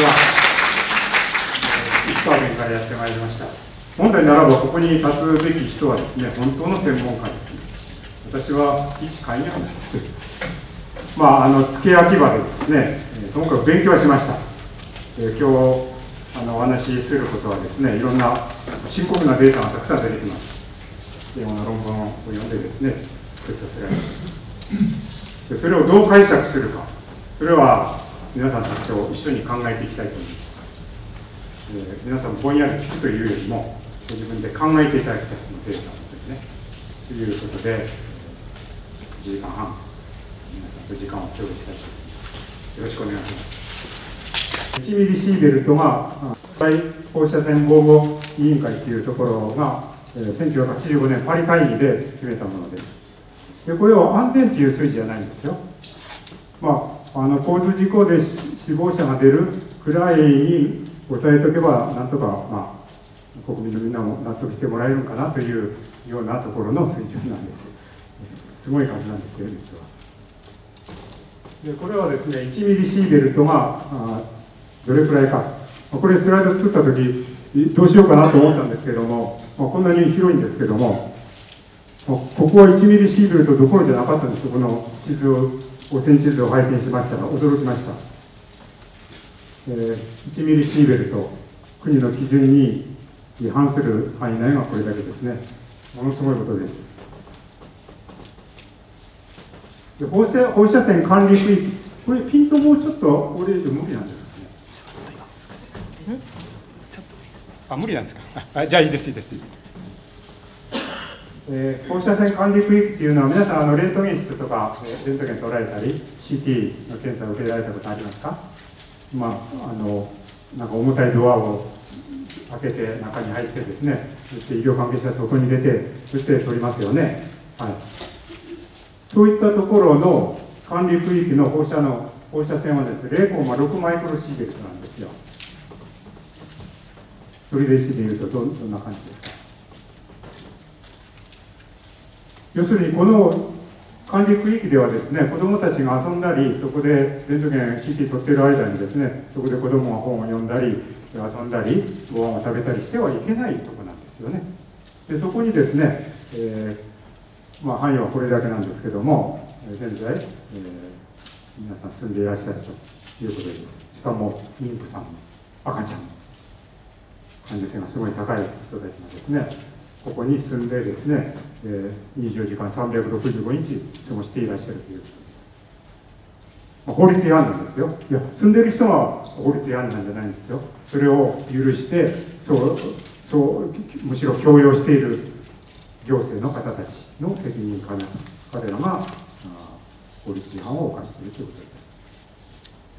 は、石川県からやってまいりました。本来ならばここに立つべき人はですね、本当の専門家ですね。私は一会員なんです。付け焼き場でですね、ともかく勉強はしました。今日お話しすることはですね、いろんな深刻なデータがたくさん出てきます。英語の論文を読んでですね、作ったスライドです。それをどう解釈するか、それは皆さんたちと一緒に考えていきたいと思います。皆さんぼんやり聞くというよりも、ご自分で考えていただきたいこのデータをですね。ということで、1時間半、皆さんと時間を共有したいと思います。よろしくお願いします。1ミリシーベルトが大放射線防護委員会というところが、1985年パリ会議で決めたものです。でこれは安全という数字じゃないんですよ。交通事故で死亡者が出るくらいに抑えておけば、なんとか、国民のみんなも納得してもらえるかなというようなところの水準なんです。すごい数なんですよ、実は。でこれはですね、1ミリシーベルトがどれくらいか、これスライド作ったとき、どうしようかなと思ったんですけども、こんなに広いんですけども、ここは1ミリシーベルトどころじゃなかったんです。この地図を、汚染地図を拝見しましたら、驚きました。1ミリシーベルト、国の基準に違反する範囲内がこれだけですね。ものすごいことです。で放射線管理区域、これ、ピントもうちょっと、これ以上無理なんですかね。無理なんですか。じゃあいいです、いいです。放射線管理区域っていうのは、皆さん、レントゲン室とか、レントゲン取られたり、CT の検査を受けられたことありますか？なんか重たいドアを開けて、中に入ってですね、そして医療関係者外に出て、そして取りますよね。はい。そういったところの管理区域の放射線はですね、0.6マイクロシーベルトなんですよ。取手市でいうとどんな感じですか。要するにこの管理区域ではですね、子どもたちが遊んだり、そこでレントゲン CT 取っている間にですね、そこで子どもが本を読んだり、遊んだり、ご飯を食べたりしてはいけないところなんですよね。でそこにですね、範囲はこれだけなんですけども、現在、皆さん住んでいらっしゃるということです。しかも妊婦さん、赤ちゃん、患者性がすごい高い人たちがですね、ここに住んでですね、24時間365日過ごしていらっしゃるということです。法律違反なんですよ。いや、住んでる人は法律違反なんじゃないんですよ。それを許して、むしろ強要している行政の方たちの責任かな、彼らが法律違反を犯しているということです。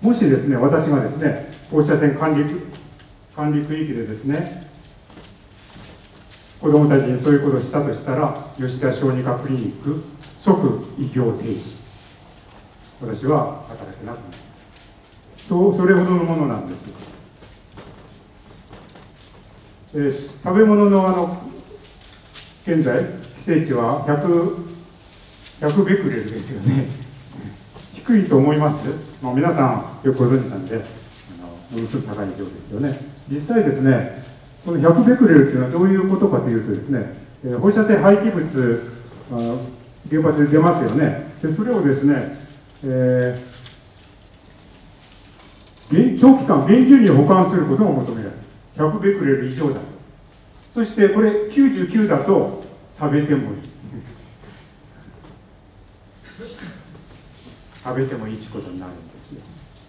もしですね、私がですね、放射線管理区域でですね、子どもたちにそういうことをしたとしたら、吉田小児科クリニック即医業停止、私は働けなくなる。それほどのものなんです。食べ物の現在規制値は100ベクレルですよね。低いと思います。皆さんよくご存知なんで、ものすごく高い量ですよね。実際ですね、この100ベクレルというのはどういうことかというとですね、放射性廃棄物、原発で出ますよね。でそれをですね、長期間厳重に保管することが求められる。100ベクレル以上だと。そしてこれ99だと食べてもいい。食べてもいいということになるんですよ。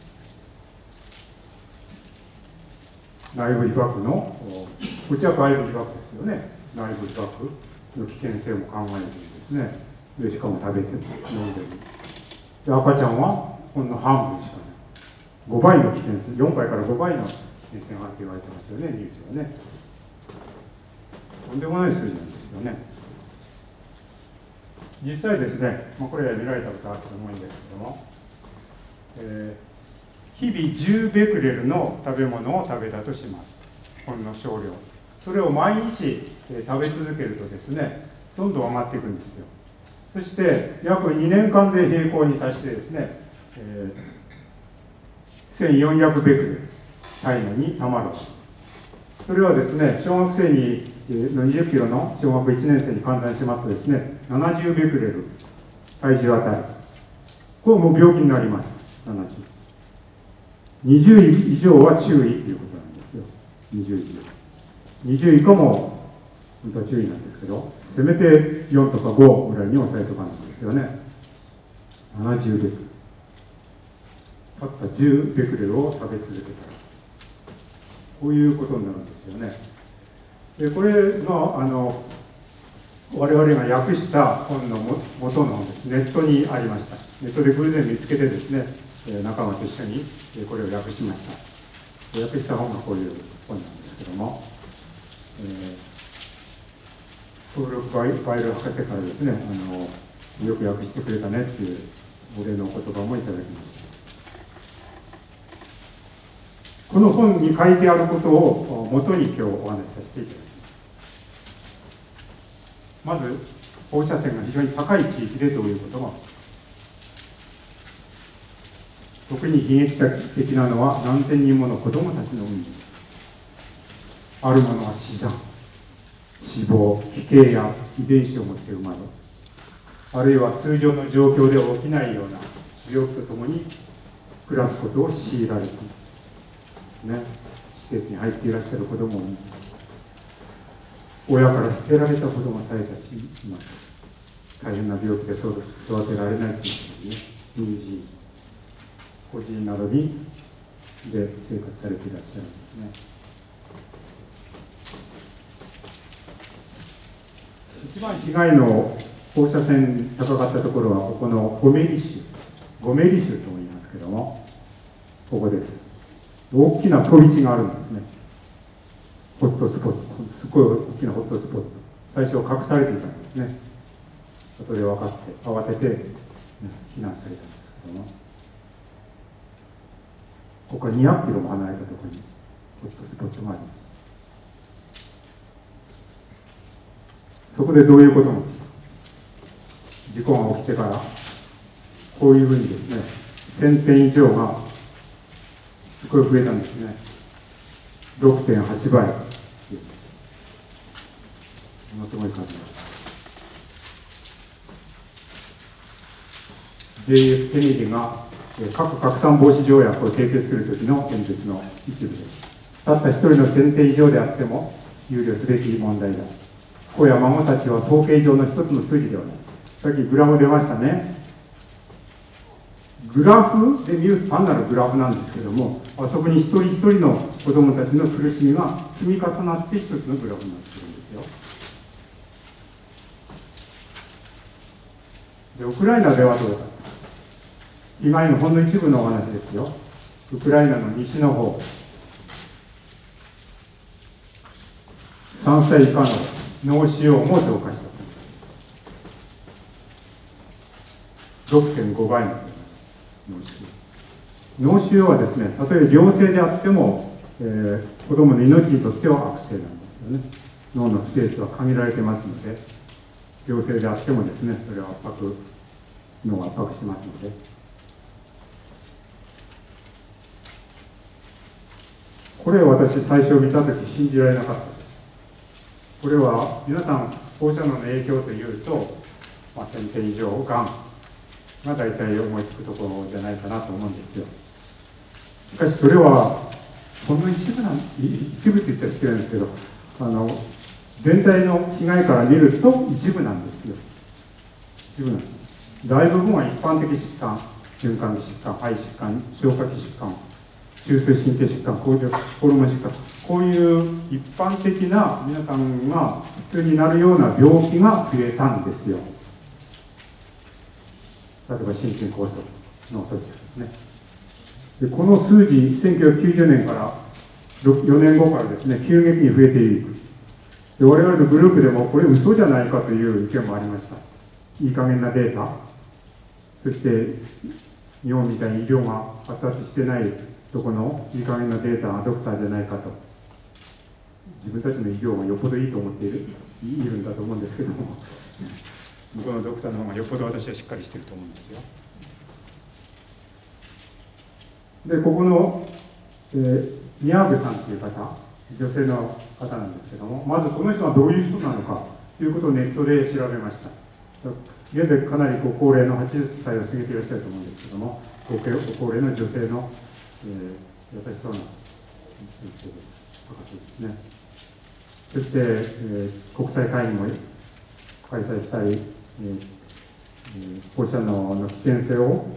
内部被曝の、こちら外部被曝ですよね。内部被曝の危険性も考えてですね、でしかも食べても飲んでる。で赤ちゃんはほんの半分しかない。5倍の危険性、4倍から5倍の危険性があると言われてますよね、ニュースはね。とんでもない数字なんですよね。実際ですね、これ見られたことあると思うんですけども、日々10ベクレルの食べ物を食べたとします。ほんの少量。それを毎日食べ続けるとですね、どんどん上がっていくんですよ。そして約2年間で平行に達してですね、1400ベクレル。 体内にたまる。それはですね、小学生の20キロの小学1年生に換算しますとですね、70ベクレル、体重あたり。これもう病気になります。20以上は注意ということなんですよ。20以上。20以下も本当は注意なんですけど、せめて4とか5ぐらいに抑えておかないとですよね。70ベクレル。たった10ベクレルを食べ続けたら、こういうことになるんですよね。でこれの我々が訳した本の元のネットにありました。ネットで偶然見つけてですね、仲間と一緒にこれを訳しました。訳した本がこういう本なんですけども、登録バイル博士からですね、よく訳してくれたねっていうお礼の言葉もいただきました。この本に書いてあることを元に今日お話しさせていただきます。まず、放射線が非常に高い地域でどういうことが、特に悲劇的なのは何千人もの子どもたちの運命。あるものは死産、死亡、奇形や遺伝子を持って生まれ、あるいは通常の状況で起きないような病気とともに暮らすことを強いられている。ね、施設に入っていらっしゃる子どももいます。親から捨てられた子どもさえたちいます。大変な病気で育てられないということでね、乳児、孤児などにで生活されていらっしゃるんですね。一番被害の放射線高かったところは、ここの5メリ州とも言いますけども、ここです。大きな飛び地があるんですね。ホットスポット、すごい大きなホットスポット。最初隠されていたんですね。後で分かって、慌てて避難されたんですけども、ここから200キロも離れたところにホットスポットがあります。そこでどういうことが起きた？事故が起きてから、こういうふうにですね、1000点以上がすごい増えたんですね。6.8 倍。ものすごい数です。JF ケネディが核拡散防止条約を締結するときの演説の一部です。たった一人の1000点以上であっても憂慮すべき問題だ。子や孫たちは統計上の一つの数字ではない。さっきグラフ出ましたね。グラフで見る単なるグラフなんですけども、あそこに一人一人の子どもたちの苦しみが積み重なって一つのグラフになっているんですよ。で、ウクライナではどうか。被害のほんの一部のお話ですよ。ウクライナの西の方、3歳以下の脳腫瘍も増加した。6.5 倍の脳腫瘍はですね、たとえ良性であっても、子どもの命にとっては悪性なんですよね。脳のスペースは限られてますので、良性であってもですね、それは脳を圧迫しますので。これを私最初見たとき信じられなかったです。これは皆さん放射能の影響というと、1000点以上がんが大体思いつくところじゃないかなと思うんですよ。しかしそれはほんの一部って言ったら失礼なんですけど、全体の被害から見ると一部なんですよ。一部なんです。大部分は一般的疾患、循環器疾患、肺疾患、消化器疾患、中枢神経疾患、ホルモン疾患、こういう一般的な皆さんが普通になるような病気が増えたんですよ。例えば心筋梗塞、脳卒中ですね。でこの数字、1990年から4年後からですね、急激に増えていく。で我々のグループでもこれ嘘じゃないかという意見もありました。いい加減なデータ、そして日本みたいに医療が発達してないとこのいい加減なデータがドクターじゃないかと。自分たちの医療がよっぽどいいと思っているんだと思うんですけども、向こうのドクターの方がよっぽど私はしっかりしていると思うんですよ。で、ここの、 宮部さんという方、女性の方なんですけども、まずこの人はどういう人なのかということをネットで調べました。現在かなりご高齢の80歳を過ぎていらっしゃると思うんですけども、ご高齢の女性の、優しそうな先生です。博士ですね。そして、国際会議も開催したり、放射能の危険性を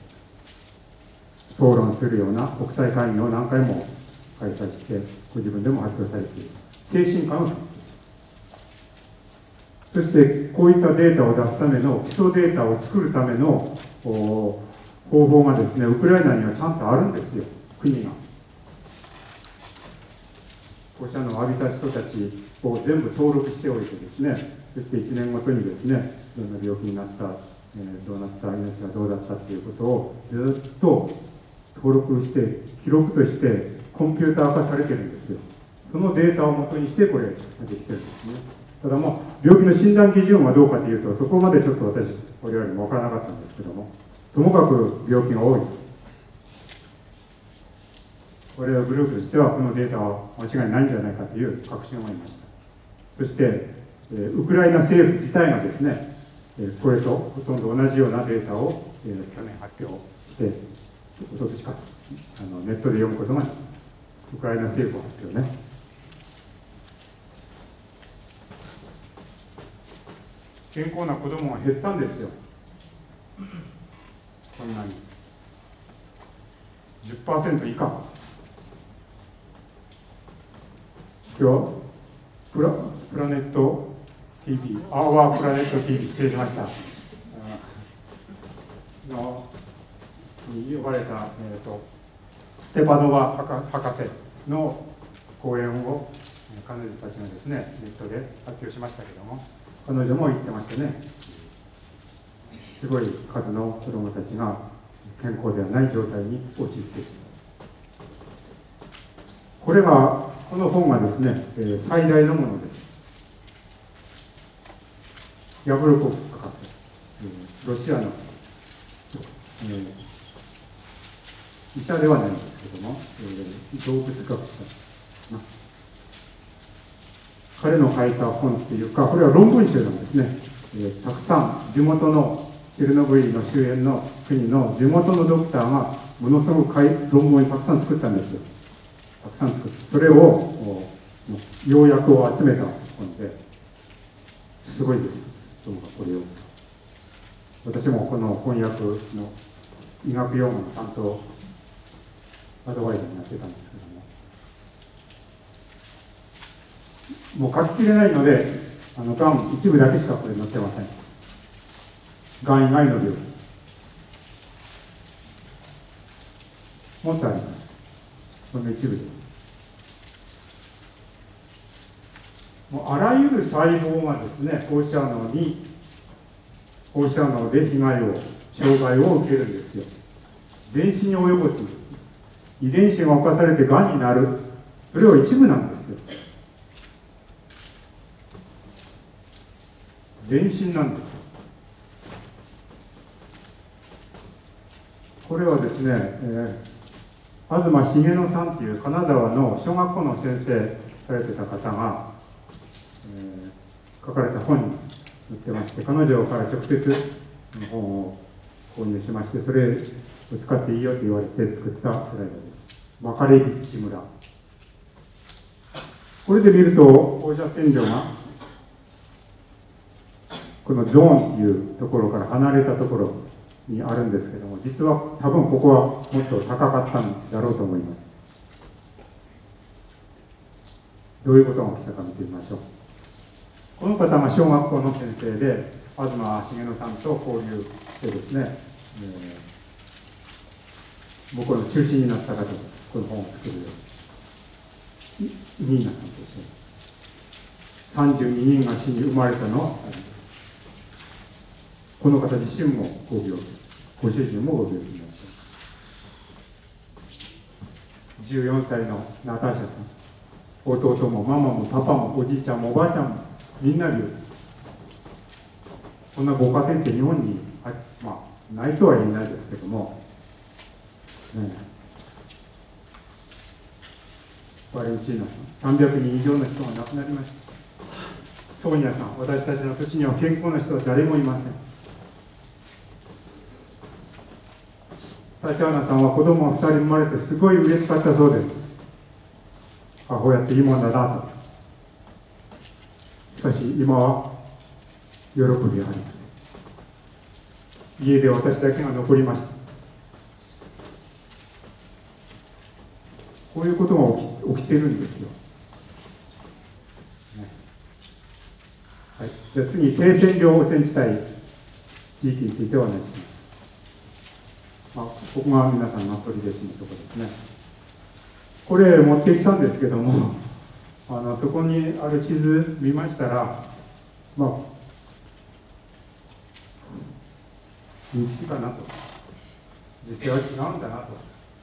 討論するような国際会議を何回も開催して、ご自分でも発表されている精神科の先生。そしてこういったデータを出すための基礎データを作るための方法がですね、ウクライナにはちゃんとあるんですよ、国が。放射能を浴びた人たちを全部登録しておいてですね、そして1年ごとにですね、どんな病気になった、どうなった、命がどうだったということをずっと登録して、記録としてコンピューター化されてるんですよ。そのデータを元にしてこれができてるんですね。ただもう、病気の診断基準はどうかというと、そこまでちょっと我々も分からなかったんですけども、ともかく病気が多い。我々グループとしては、このデータは間違いないんじゃないかという確信を得ました。そして、ウクライナ政府自体がですね、これとほとんど同じようなデータを、去年発表して、おととしかネットで読むことができます。ウクライナ政府発表ね。健康な子供が減ったんですよ。こんなに。10% 以下。今日プラネット TV、アワープラネット TV、失礼しました。に呼ばれた、ステパノワ博士の講演を彼女たちがですね、ネットで発表しましたけども、彼女も言ってましてね、すごい数の子どもたちが健康ではない状態に陥っている。これが、この本がですね、最大のものです。ヤブロコフ博士、ロシアの、医者ではないんですけども、動物学者、彼の書いた本っていうか、これは論文集なんですね。たくさん地元のチェルノブイリの周辺の国の地元のドクターがものすごく論文をたくさん作ったんですよ。たくさん作って、それを要約を集めた本で、すごいです。どうかこれを。私もこの翻訳の医学用語の担当アドバイザーになってたんですけども、もう書ききれないので、がん一部だけしかこれ載ってません。がん以外の病気。もっとあります。その一部です。もうあらゆる細胞がですね、放射能で被害を、障害を受けるんですよ。全身に及ぼすんです。遺伝子が侵されてがんになる。それは一部なんですよ。全身なんですよ。これはですね、東重野さんという金沢の小学校の先生されてた方が、書かれた本に載ってまして、彼女から直接本を購入しまして、それを使っていいよと言われて作ったスライドです。マカレビッチ村。これで見ると、放射線量がこのゾーンというところから離れたところにあるんですけども、実は多分ここはもっと高かったんだろうと思います。どういうことが起きたか見てみましょう。この方が小学校の先生で、東重野さんと交流してですね、僕の中心になった方です。この本を作るように。ニーナさんとして32人が死に生まれたのは、この方自身もご病気、ご主人もご病気になった。14歳のナターシャさん、弟もママもパパもおじいちゃんもおばあちゃんもみんな病気。こんなご家庭って日本にないとは言えないですけども、ね、 バレンチーノさん、300人以上の人が亡くなりました。ソーニャさん、私たちの土地には健康な人は誰もいません。タチャーナさんは子供が2人生まれてすごい嬉しかったそうです。母親っていいもんだなと。しかし今は喜びがあります。家で私だけが残りました。こういうことが起きてるんですよ。はい、じゃあ次、低線量汚染地帯地域についてお話しします。ここが皆さんの取り出しのところですね。これ持ってきたんですけども、そこにある地図見ましたら、認識かなと、実際は違うんだなと、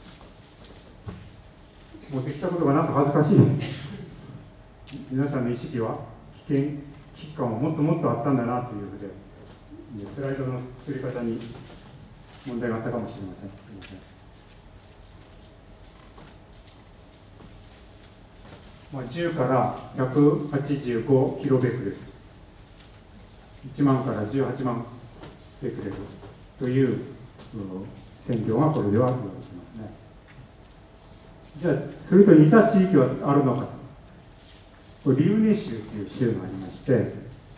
持ってきたことがなんか恥ずかしい。皆さんの意識は危機感はもっともっとあったんだなというふうで、スライドの作り方に問題があったかもしれません。すみません。10から185キロベクレル、1万から18万ベクレルという線量がこれでは言われていますね。じゃあ、それと似た地域はあるのか。これリウネ州という州がありまして、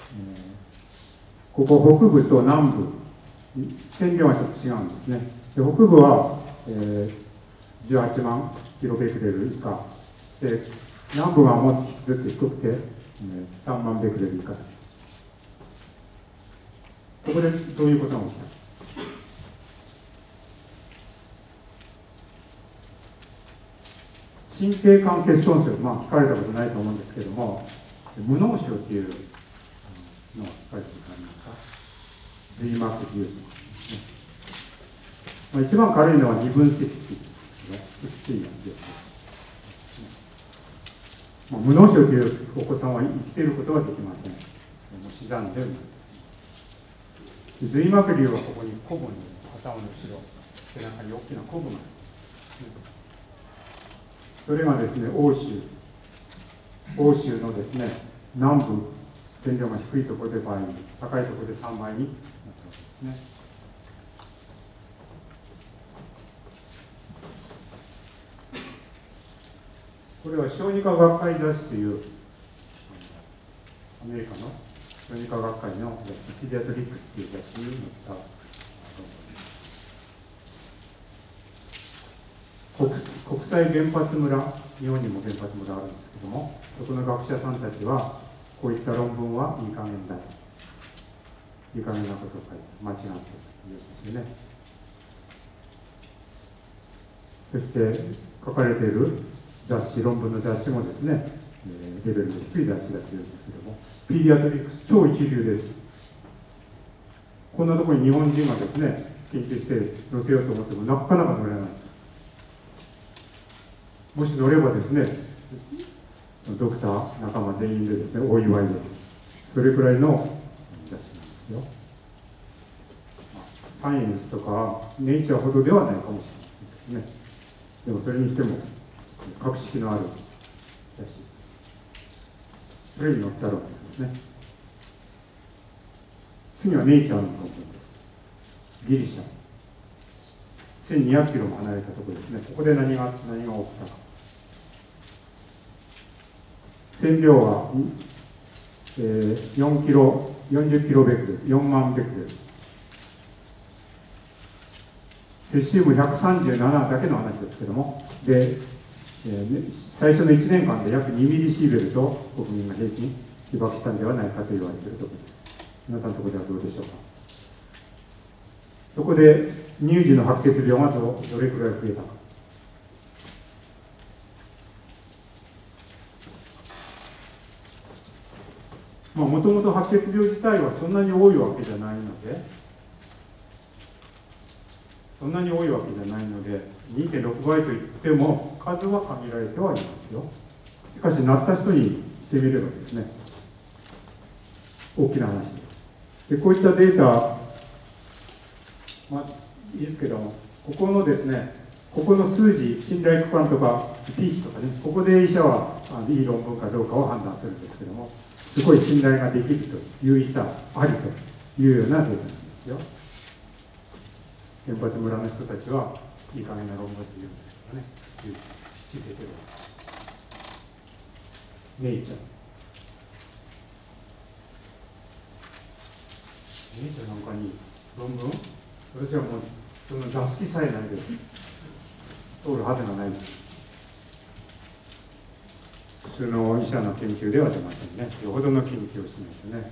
ここ北部と南部、線量がちょっと違うんですね。で北部は、18万キロベクレル以下で、南部はもっとずっと低くて、3万ベクレル以下。ここでどういうことが起きた？神経管欠損症、聞かれたことないと思うんですけども、無脳症っていうのを聞かれたことありますか？髄膜瘤とか、一番軽いのは二分脊椎ですね。脊椎なんです。無脳症というお子さんは生きていることはできません。死産で生まれます。髄膜瘤はここにコブに頭の後ろ、背中に大きなコブがあります。それがですね、欧州のですね、南部、線量が低いところで倍に、高いところで3倍になったわけですね。これは小児科学会雑誌というアメリカの小児科学会のピディアトリックスという雑誌に載った国際原発村、日本にも原発村あるんですけども、そこの学者さんたちは、こういった論文はいい加減だと。いい加減なことを書いて、間違っているというんですよね。そして書かれている論文の雑誌もですね、レベルの低い雑誌だというんですけども、ピディアトリックス超一流です。こんなところに日本人がですね、研究して載せようと思ってもなかなか載れない。もし乗ればですね、ドクター仲間全員でですね、お祝いです。それくらいの雑誌なんですよ。サイエンスとかネイチャーほどではないかもしれないですね。でもそれにしても、格式のある雑誌。それに載った論文ですね。次はネイチャーの論文です。ギリシャ。1200キロも離れたところですね。ここで何が起きたか。線量は、4キロ、40キロベクレル、4万ベクレル。セシウム137だけの話ですけども、で、最初の1年間で約2ミリシーベルト国民が平均被爆したんではないかと言われているところです。皆さんのところではどうでしょうか。そこで乳児の白血病がどれくらい増えたか。もともと白血病自体はそんなに多いわけじゃないので、2.6 倍といっても数は限られてはいますよ。しかし、なった人にしてみればですね、大きな話です。で、こういったデータ、いいですけども、ここのですね、 ここの数字、信頼区間とか、P 値とかね、ここで医者はいい論文かどうかを判断するんですけども、すごい信頼ができるという医者ありというようなデータなんですよ。原発村の人たちはいい加減な論文って言うんですけどね、地勢では。ネイチャー。ネイチャーなんかに論文、私はもうその出す気さえないです。通るはずがないです。普通の医者の研究では出ませんね。よほどの研究をしないとね。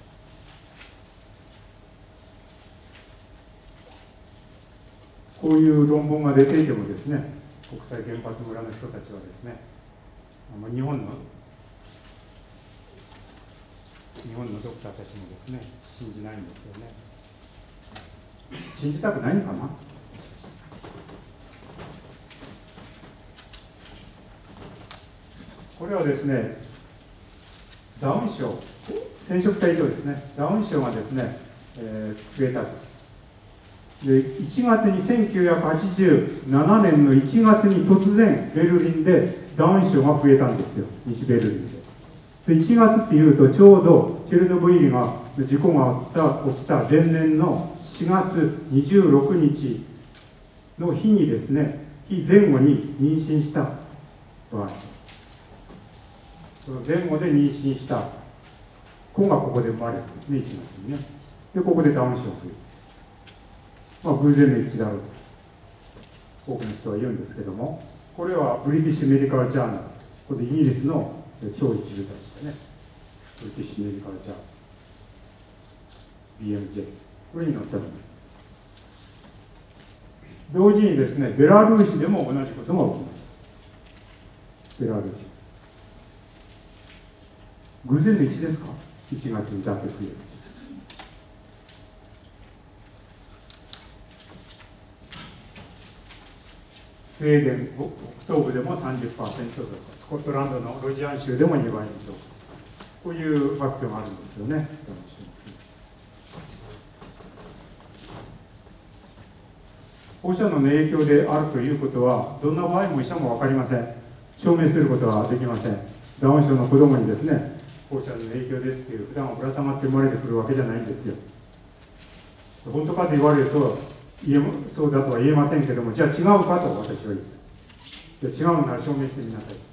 こういう論文が出ていてもですね、国際原発村の人たちはですね、日本のドクターたちもですね、信じないんですよね。信じたくないのかな。これはですね、ダウン症、染色体異常ですね、ダウン症がですね、増えたと。で1月に1987年の1月に突然ベルリンでダウン症が増えたんですよ、西ベルリンで。で1月っていうとちょうどチェルノブイリが事故が起きた前年の4月26日の日にですね、日前後に妊娠した場合、その前後で妊娠した子がここで生まれるんですね、1月にね。でここでダウン症が増える。偶然の一致だろうと多くの人は言うんですけども、これはブリティッシュ・メディカル・ジャーナル、これイギリスの超一流雑誌でね、ブリティッシュ・メディカル・ジャーナル、BMJ、これに載ったのです。同時にですね、ベラルーシでも同じことが起きます。ベラルーシ。偶然の一致ですか ?1 月にだけ増える。スウェーデン北東部でも 30% 増加、スコットランドのロジアン州でも2倍以上、こういう発表があるんですよね。放射能の影響であるということは、どんな場合も医者も分かりません。証明することはできません。ダウン症の子供にですね、放射能の影響ですっていう、普段はぶら下がって生まれてくるわけじゃないんですよ。本当かと言われると、そうだとは言えませんけども、じゃあ違うかと私は言う。じゃあ違うなら証明してみなさい。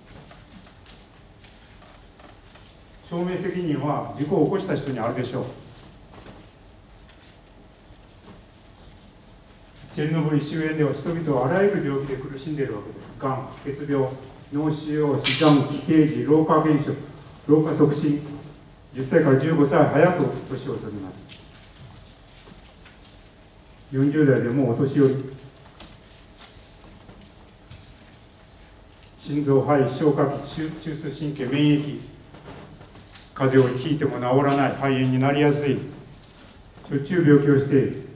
証明責任は事故を起こした人にあるでしょう。チェルノブイリ周辺では人々はあらゆる病気で苦しんでいるわけです。がん、血病、脳腫瘍、死産、奇形児、老化現象、老化促進、10歳から15歳早く年を取ります。40代でもうお年寄り、心臓、肺、消化器、中枢神経、免疫、風邪をひいても治らない、肺炎になりやすい、しょっちゅう病気をしている。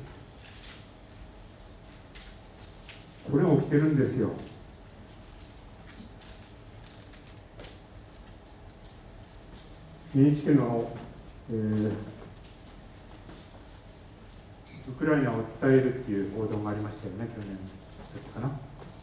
これ起きてるんですよ。NHK の、ウクライナを訴えるっていう報道がありましたよね、去年かな。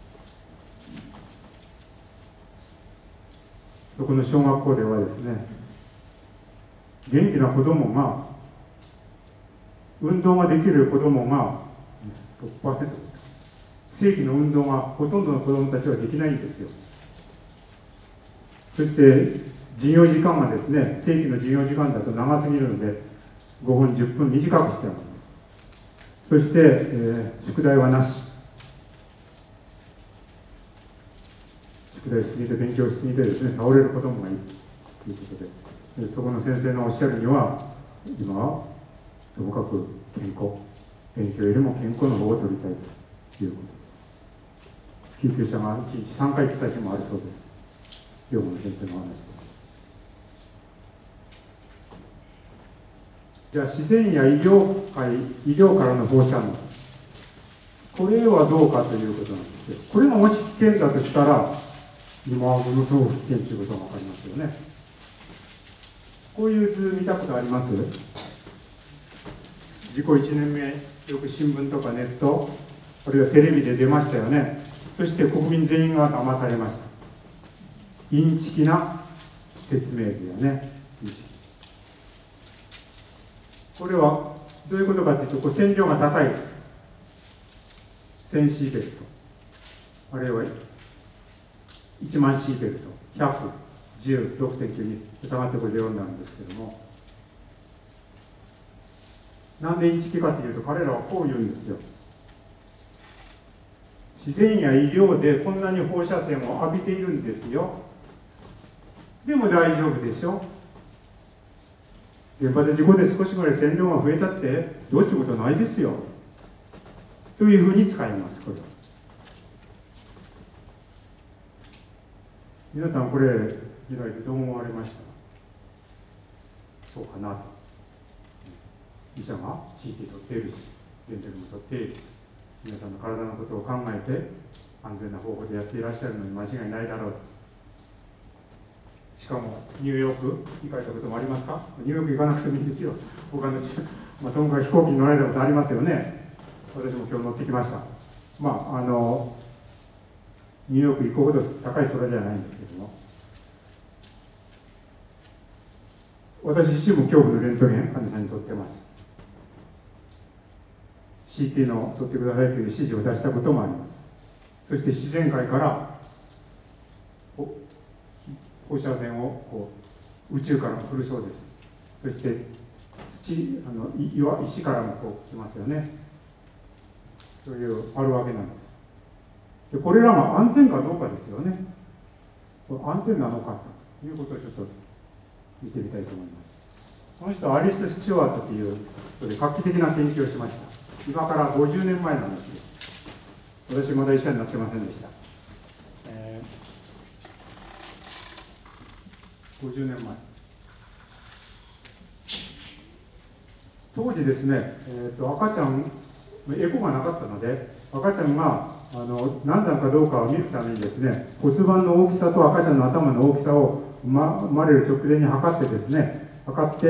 そこの小学校ではですね、元気な子供が、運動ができる子供が 6%、正規の運動がほとんどの子供たちはできないんですよ。そして授業時間がですね、正規の授業時間だと長すぎるので、5分、10分短くしてます。そして、宿題はなし。宿題しすぎて、勉強しすぎてですね、倒れる子供がいるということで、そこの先生のおっしゃるには、今はともかく健康、勉強よりも健康の方を取りたいということ。救急車が1日3回来た日もあるそうです。養護の先生の話です。じゃあ、自然や医療からの放射能、これはどうかということなんですけど、これがもし危険だとしたら、今はものすごく危険ということが分かりますよね。こういう図見たことあります？事故1年目、よく新聞とかネット、あるいはテレビで出ましたよね。 そして国民全員が騙されました。インチキな説明図やね。これはどういうことかというと、線量が高い1000シーベルト、あるいは1万シーベルト、116.9に疑ってこれ0になるんですけども、なんでインチキかというと、彼らはこう言うんですよ。自然や医療でこんなに放射線を浴びているんですよ。でも大丈夫でしょ。原発事故で少しぐらい線量が増えたってどうってことないですよ。というふうに使います、これは。皆さんこれ見られてどう思われました？そうかなと。医者が CT 取っているし、レントゲンも取っている。皆さんの体のことを考えて安全な方法でやっていらっしゃるのに間違いないだろうと。しかもニューヨーク行かれたこともありますか？ニューヨーク行かなくてもいいですよ。他のともかく飛行機に乗られたことありますよね。私も今日乗ってきました。ニューヨーク行くほど高い空じゃないんですけども、私自身も胸部のレントゲン患者さんに取ってます。CT の取ってくださいという指示を出したこともあります。そして自然界から放射線を宇宙から来るそうです。そして石からも来ますよね。そういうあるわけなんです。でこれらが安全かどうかですよね。安全なのかということをちょっと見てみたいと思います。この人はアリス・スチュワートという人で画期的な研究をしました。今から50年前の話です。私まだ医者になってませんでした。50年前。当時ですね、赤ちゃん、エコがなかったので、赤ちゃんが難産かどうかを見るためにですね、骨盤の大きさと赤ちゃんの頭の大きさを生まれる直前に測ってですね、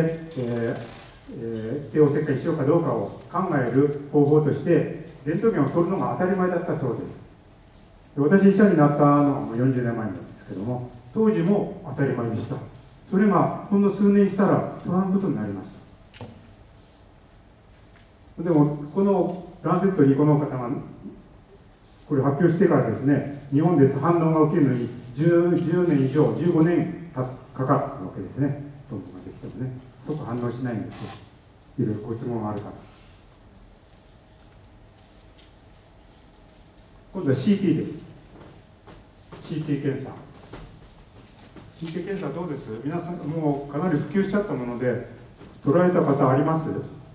帝王切開しようかどうかを考える方法として、レントゲンを取るのが当たり前だったそうです。私、医者になったのはもう40年前なんですけども、当時も当たり前でした。それがほんの数年したら取らんことになりました。でも、このランセットにこの方がこれ発表してからですね、日本で反応が起きるのに10年以上、15年かかったわけですね。トンボができてもね、即反応しないんですよ。いろいろご都合があるから。今度は CT です。CT 検査。CT 検査どうです？皆さん、もうかなり普及しちゃったもので、捉えた方あります？ね、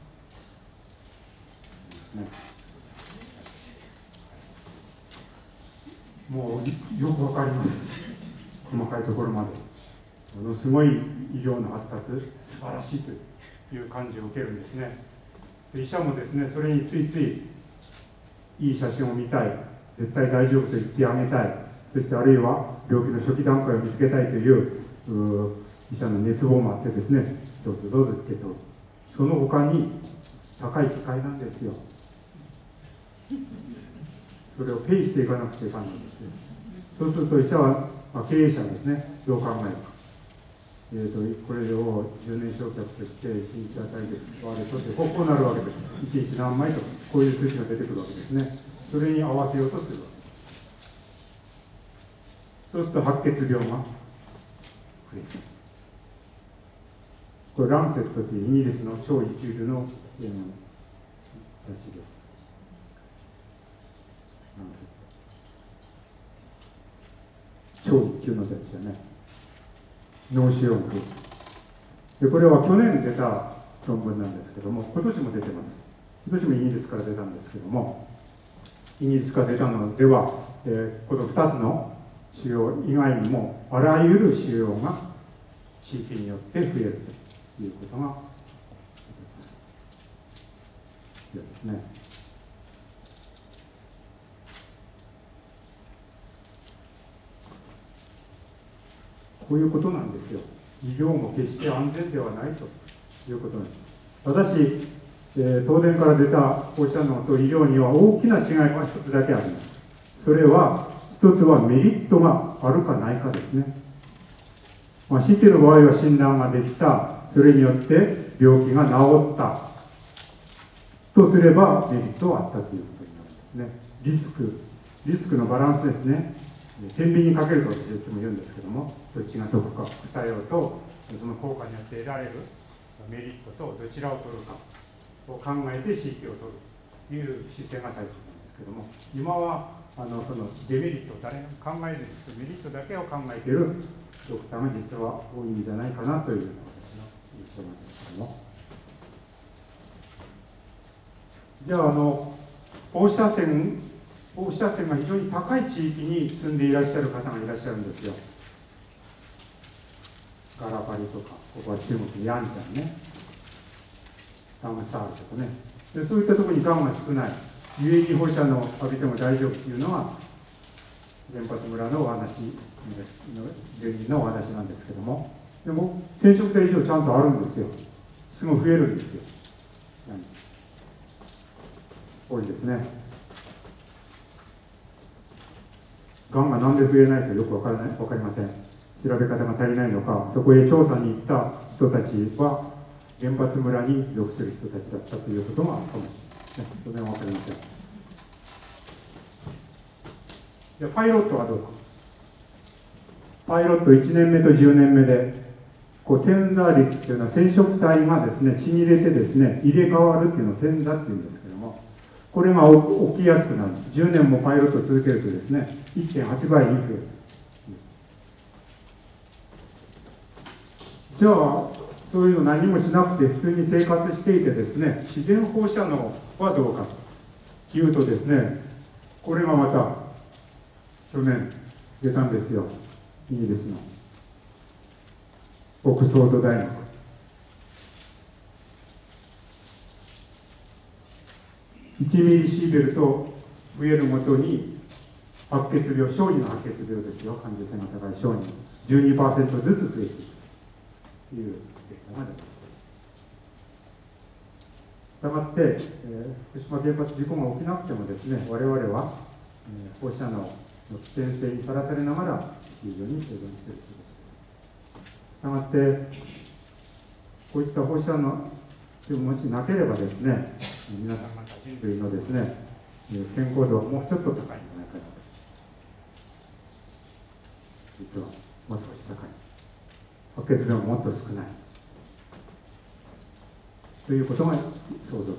もうよくわかります。細かいところまで。ものすごい医療の発達、素晴らしいという感じを受けるんですね。医者もですね、それについついいい写真を見たい、絶対大丈夫と言ってあげたい、そしてあるいは病気の初期段階を見つけたいという医者の熱望もあってですね、どうぞどうぞって言うと、その他に高い機会なんですよ。それをペイしていかなくちゃいけないんですよ。そうすると医者は、経営者ですね、どう考えるか。これを10年償却として1日あたりで割れとってこうなるわけです。1日何枚とこういう数値が出てくるわけですね。それに合わせようとするわけです。そうすると白血病が増える。これランセットというイギリスの超一流の雑誌です。超一級の雑誌だね。脳腫瘍で、これは去年出た論文なんですけども、今年も出てます。今年もイギリスから出たんですけども、イギリスから出たのでは、この2つの腫瘍以外にも、あらゆる腫瘍が CT によって増えるということがですね。こういうことなんですよ。医療も決して安全ではないということなんです。ただし、東電から出た放射能と医療には大きな違いが一つだけあります。 それは一つはメリットがあるかないかですね。CT の場合は診断ができた、それによって病気が治ったとすればメリットはあったということになるんですね。リスクのバランスですね。天秤にかけると私いつも言うんですけども、どっちが得か副作用とその効果によって得られるメリットとどちらを取るかを考えて CT を取るという姿勢が大切なんですけども、今はそのデメリットを誰も考えずにメリットだけを考えているドクターが実は多いんじゃないかなという私の印象なんですけども、じゃあ放射線が非常に高い地域に住んでいらっしゃる方がいらっしゃるんですよ。ガラパリとか、ここは中国のヤンジャンね、ガンサールとかね、でそういったところにガンが少ない、有意義放射能を浴びても大丈夫というのは原発村のお話住人のお話なんですけども、でも染色体以上ちゃんとあるんですよ。すごい増えるんですよ。多いですね。がんがなんで増えないかよく分かりません。調べ方が足りないのか、そこへ調査に行った人たちは原発村に属する人たちだったということがあるかもしれない。それは分かりません。じゃあパイロットはどうか。パイロット1年目と10年目で転座率というのは染色体がですね、血に入れてですね、入れ替わるっていうのを転座っていうんですけども、これが起きやすくなるんです。10年もパイロットを続けるとですね、1.8 倍に増える。じゃあそういうの何もしなくて普通に生活していてですね、自然放射能はどうかというとですね、これがまた去年出たんですよ、イギリスのオックスフォード大学。1ミリシーベルト増えるごとに白血病、小児の白血病ですよ、患者性が高い小児 12% ずつ増えていくという結果が出ます。したがって、福島原発事故が起きなくてもですね、我々は、放射能の危険性にさらされながら地球上に生存しているということです。したがって、こういった放射能もしなければですね、皆さん方人類のですね、健康度はもうちょっと高いんじゃないかなと。実はもう少し高い。白血病ももっと少ない。ということが想像されます。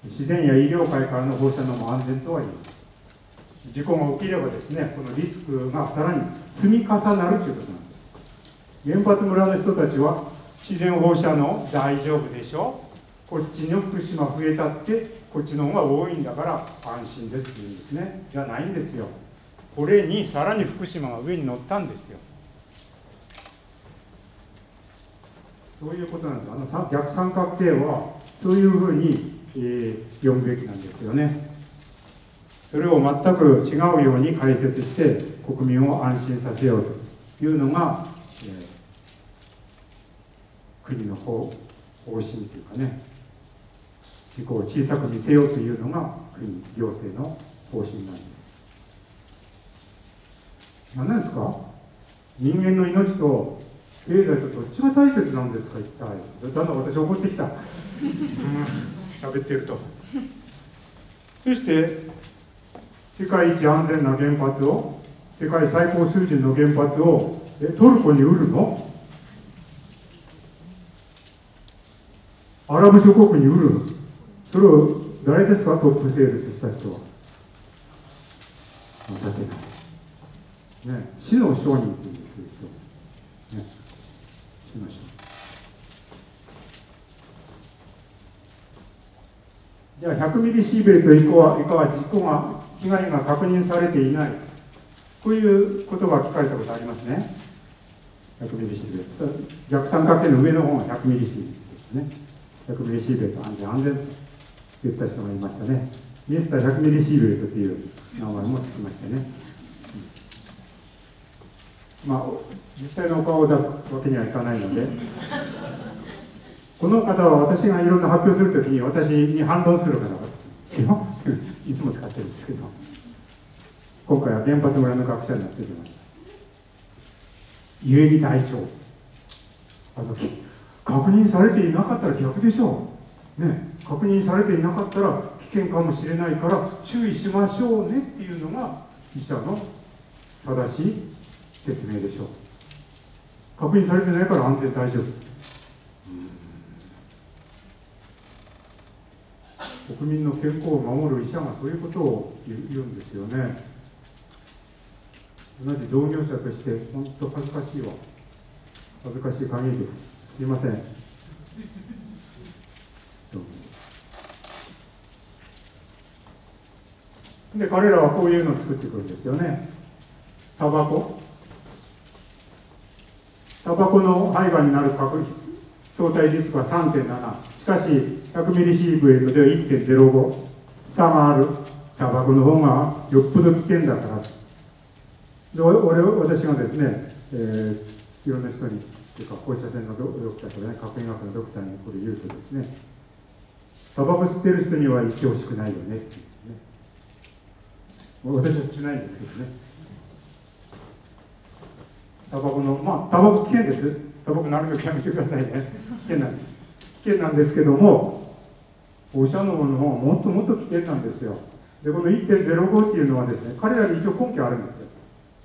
自然や医療界からの放射能も安全とは言います。事故が起きればですね、このリスクがさらに積み重なるということなんです。原発村の人たちは自然放射能大丈夫でしょ、こっちの福島増えたってこっちの方が多いんだから安心ですって言うんですね。じゃないんですよ。これにさらに福島が上に乗ったんですよ。そういうことなんです。逆三角形はそういうふうに、読むべきなんですよね。それを全く違うように解説して国民を安心させようというのが、国の方針というかね、事故を小さく見せようというのが国行政の方針なんです。何なんですか？人間の命と経済とどっちが大切なんですか、一体。だんだん私怒ってきた。喋ってると。そして世界一安全な原発を、世界最高水準の原発をトルコに売るの？アラブ諸国に売るの？それを誰ですか、トップセールスした人は。私ね、死の商人っていうんです人、ね、死の商人。じゃあ100ミリシーベルト以下は被害が確認されていない、こういうことが聞かれたことありますね。100ミリシーベルト、逆三角形の上の方が100ミリシーベルトですね。100ミリシーベルト安全と言った人がいましたね。ミスター100ミリシーベルトという名前もつきましてね。まあ、実際のお顔を出すわけにはいかないので、この方は私がいろんな発表するときに私に反論する方だった。 ですよいつも使ってるんですけど、今回は原発村の学者になっておりました。故に大腸、確認されていなかったら逆でしょう、ね、確認されていなかったら危険かもしれないから注意しましょうねっていうのが医者の正しい説明でしょう。確認されてないから安全大丈夫、国民の健康を守る医者がそういうことを言うんですよね。同じ同業者として本当恥ずかしいわ、恥ずかしい限りです。すいません。で彼らはこういうのを作ってくるんですよね。タバコの肺がんになる確率、相対リスクは 3.7、 しかし100ミリシーベルトでは 1.05 差がある。タバコの方がよっぽど危険だから。で私がですね、いろんな人にというか放射線のドクターとかね、核医学のドクターにこれ言うとですね、タバコ吸ってる人には言ってほしくないよねっていうね。私は吸ってないんですけどね。タバコ危険です。タバコなるべくやめてくださいね。危険なんです。危険なんですけども、放射能の方がもっともっと危険なんですよ。で、この 1.05 っていうのはですね、彼らに一応根拠あるんですよ。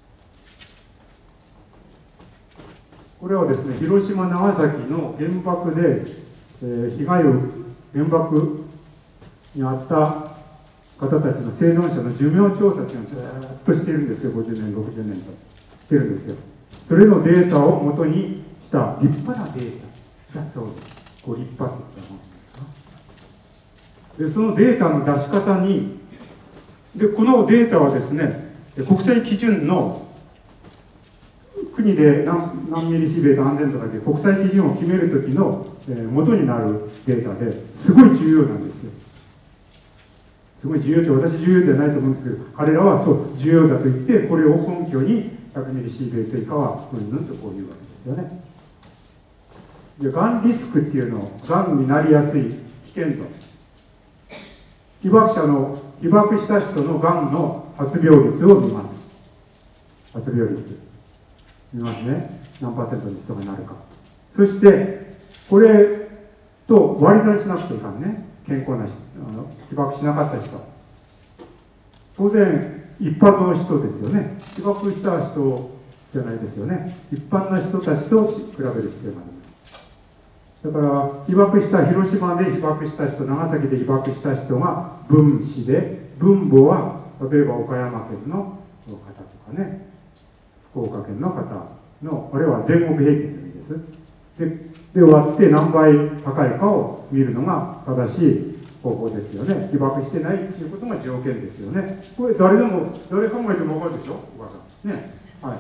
これはですね、広島、長崎の原爆で、被害を、原爆にあった方たちの生存者の寿命調査っていうのをずっとしてるんですよ。50年、60年としてるんですよ。それのデータを元にした立派なデータだそうです。こう立派って言ったもので、そのデータの出し方に、このデータはですね、国際基準の国で何ミリシーベルト安全とかで国際基準を決めるときの元になるデータですごい重要なんですよ。すごい重要って私重要じゃないと思うんですけど、彼らはそう重要だと言ってこれを根拠に100ミリシーベルト以下はうんぬんとこういうわけですよね。で、がんリスクっていうのを、がんになりやすい危険度、被爆した人のがんの発病率を見ます。発病率見ますね。何パーセントの人がなるか。そしてこれと割り算しなくちゃいかんね。健康な人、被爆しなかった人、当然一般の人ですよね。被爆した人じゃないですよね。一般の人たちと比べる必要があります。だから被爆した広島で被爆した人、長崎で被爆した人が分子で、分母は例えば岡山県の方とかね、福岡県の方の、あれは全国平均という意味です。で割って何倍高いかを見るのが正しい方法ですよね。被爆してないということが条件ですよね。これ誰考えても分かるでしょ、お母さん。ね。はい。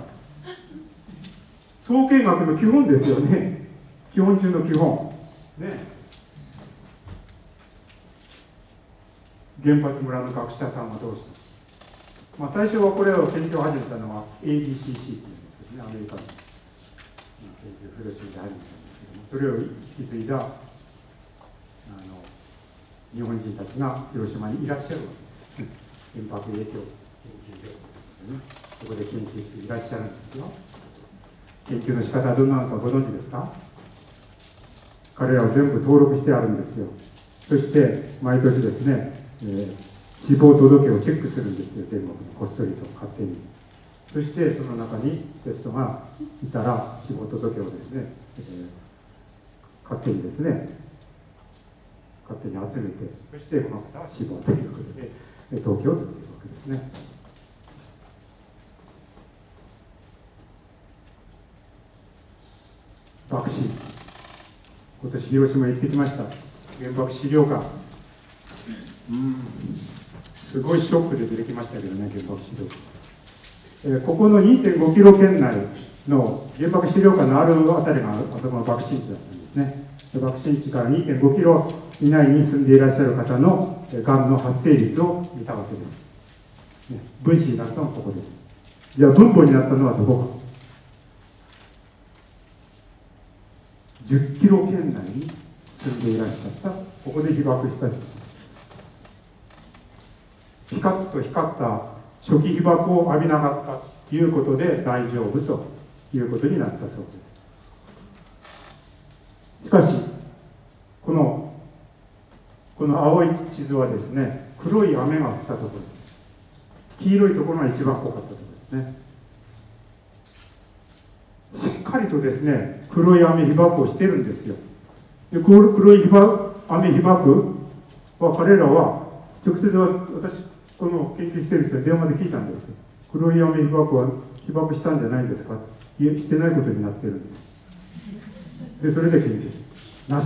統計学の基本ですよね。基本中の基本。ね。原発村の学者さんはどうした？最初はこれを研究を始めたのは ABCC っていうんですけどね、アメリカの研究フロシーで始めたんですけども、それを引き継いだ日本人たちが広島にいらっしゃるわけです。原爆影響研究所ですね。そこで研究していらっしゃるんですよ。研究の仕方はどんなのかご存知ですか？彼らは全部登録してあるんですよ。そして毎年ですね、死亡届をチェックするんですよ、全国にこっそりと勝手に。そしてその中にテストがいたら死亡届をですね、勝手にですね、勝手に集めて、そしてこの方は死亡ということで東京というわけですね。爆死、今年広島へ行ってきました。原爆資料館、すごいショックで出てきましたけどね、原爆資料館。ここの 2.5 キロ圏内の原爆資料館のあるあたりがあそこの爆心地だったんですね。爆心地から 2.5 キロ以内に住んでいらっしゃる方のがんの発生率を見たわけです。ね、分子になったのはここです。じゃあ分母になったのはどこか。10キロ圏内に住んでいらっしゃった、ここで被爆した人。 ピカッと光った初期被爆を浴びなかったということで大丈夫ということになったそうです。しかしこの青い地図はですね、黒い雨が降ったところです。黄色いところが一番濃かったところですね。しっかりとですね、黒い雨被爆をしてるんですよ。で黒い雨被爆は彼らは直接私この研究している人に電話で聞いたんですよ。黒い雨被爆は被爆したんじゃないんですか。いえ、してないことになってるんです。でそれで研究なし。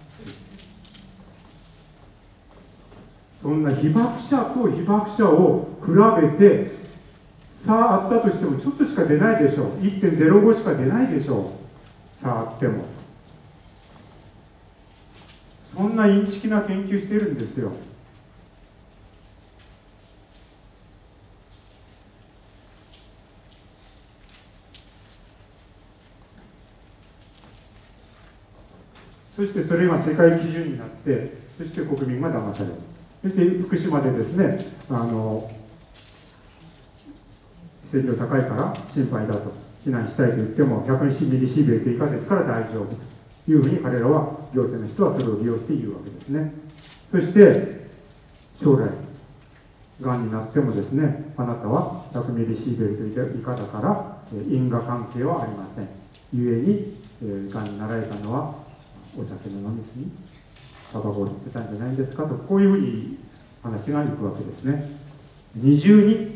そんな被爆者と被爆者を比べて差あったとしてもちょっとしか出ないでしょう。 1.05 しか出ないでしょう、差あっても。そんなインチキな研究してるんですよ。そしてそれが世界基準になって、そして国民が騙される。そして福島でですね、線量高いから心配だと、避難したいと言っても、逆にミリシーベルト以下ですから大丈夫というふうに彼らは、行政の人はそれを利用して言うわけですね。そして将来がんになってもですね、あなたは100ミリシーベルト以下だから因果関係はありません。ゆえに、がんになられたのはお酒の飲み過ぎ、タバコを吸ってたんじゃないですかと、こういうふうに話がいくわけですね。二重に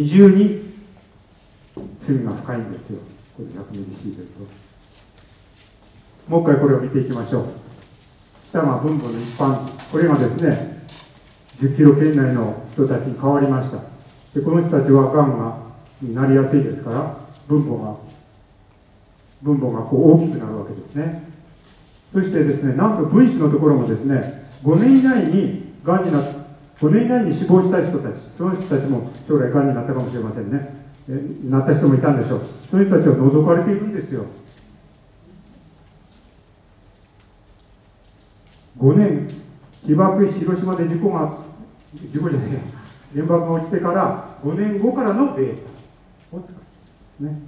罪が深いんですよ、これ100ミリシーベルト。もう一回これを見ていきましょう。下が分母の一般、これがですね、10キロ圏内の人たちに変わりました。でこの人たちはがんになりやすいですから、分母がこう大きくなるわけですね。そしてですね、なんと分子のところもですね、5年以内に5年以内に死亡した人たち、その人たちも将来がんになったかもしれませんね。なった人もいたんでしょう。その人たちは除かれているんですよ。5年、被爆、広島で事故じゃないや、原爆が落ちてから5年後からのデータを使う、ね。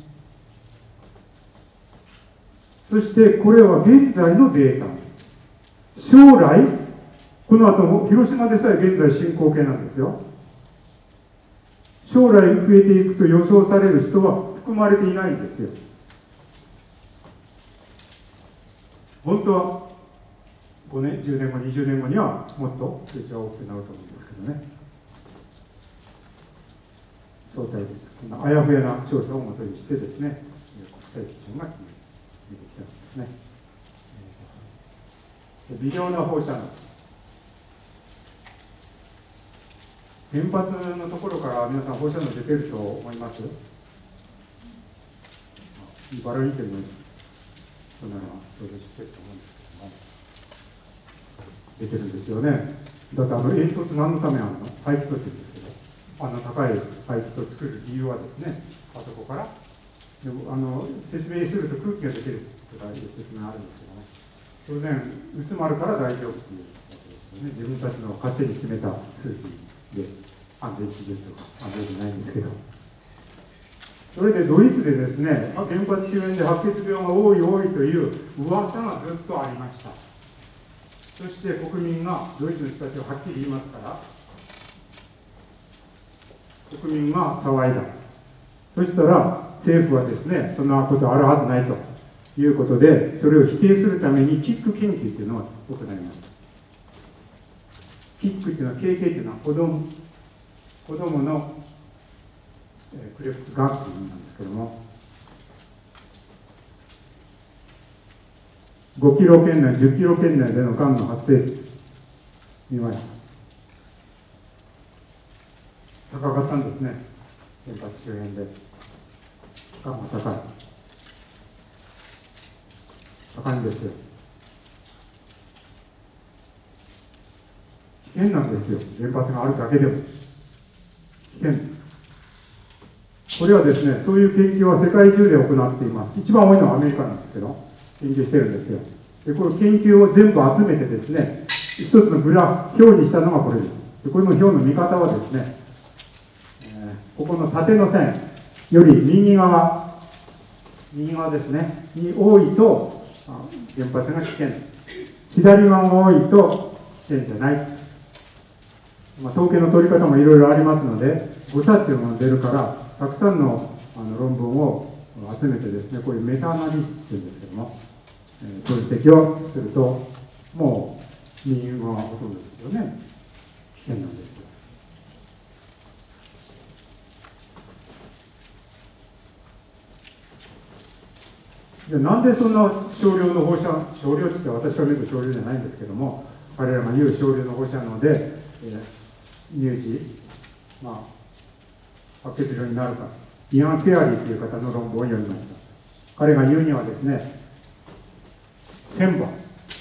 そしてこれは現在のデータ。将来、この後も広島でさえ現在進行形なんですよ。将来増えていくと予想される人は含まれていないんですよ。本当は5年、10年後、20年後にはもっと数値は大きくなると思うんですけどね。相対です。こんなあやふやな調査をもとにしてですね、国際基準が出てきたんですね。微量な放射能。原発のところから皆さん放射能出てると思います？茨城県のそんなのはそれ知ってると思うんですけども、出てるんですよね。だって煙突何のためなの？排気突って言うんですけど、高い排気突を作る理由はですね、あそこから説明すると空気が出てるとかいう説明があるんですけどね、当然薄まるから大丈夫というわけですよね。自分たちの勝手に決めた数値で安全基準とか安全じゃないんですけど、それでドイツでですね、原発周辺で白血病が多いという噂がずっとありました。そして国民が、ドイツの人たちははっきり言いますから、国民が騒いだ。そしたら政府はですね、そんなことあるはずないということで、それを否定するためにキック研究というのを行いました。キックというのは、KK というのは子供のクレプス学という意味なんですけども、5キロ圏内、10キロ圏内でのがんの発生率見ました。高かったんですね、原発周辺で。がんが高いんですよ。危険なんですよ、原発があるだけでも。危険。これはですね、そういう研究は世界中で行っています。一番多いのはアメリカなんですけど、研究してるんですよ。で、この研究を全部集めてですね、一つの表にしたのがこれです。でこれの表の見方はですね、 ここの縦の線より右側ですね、に多いと原発が危険、左側が多いと危険じゃない。統計の取り方もいろいろありますので、誤差っていうのが出るから、たくさんの論文を集めてですね、こういうメタアナリシスっていうんですけども、分析をすると、もう右側がほとんどですよね。危険なんですよ。じゃあなんでそんな少量の放射、少量って言って私から見ると少量じゃないんですけども、彼らが言う少量の放射能で、乳児、白血病になるか、イアン・フェアリーという方の論文を読みました。彼が言うにはですね、1000倍、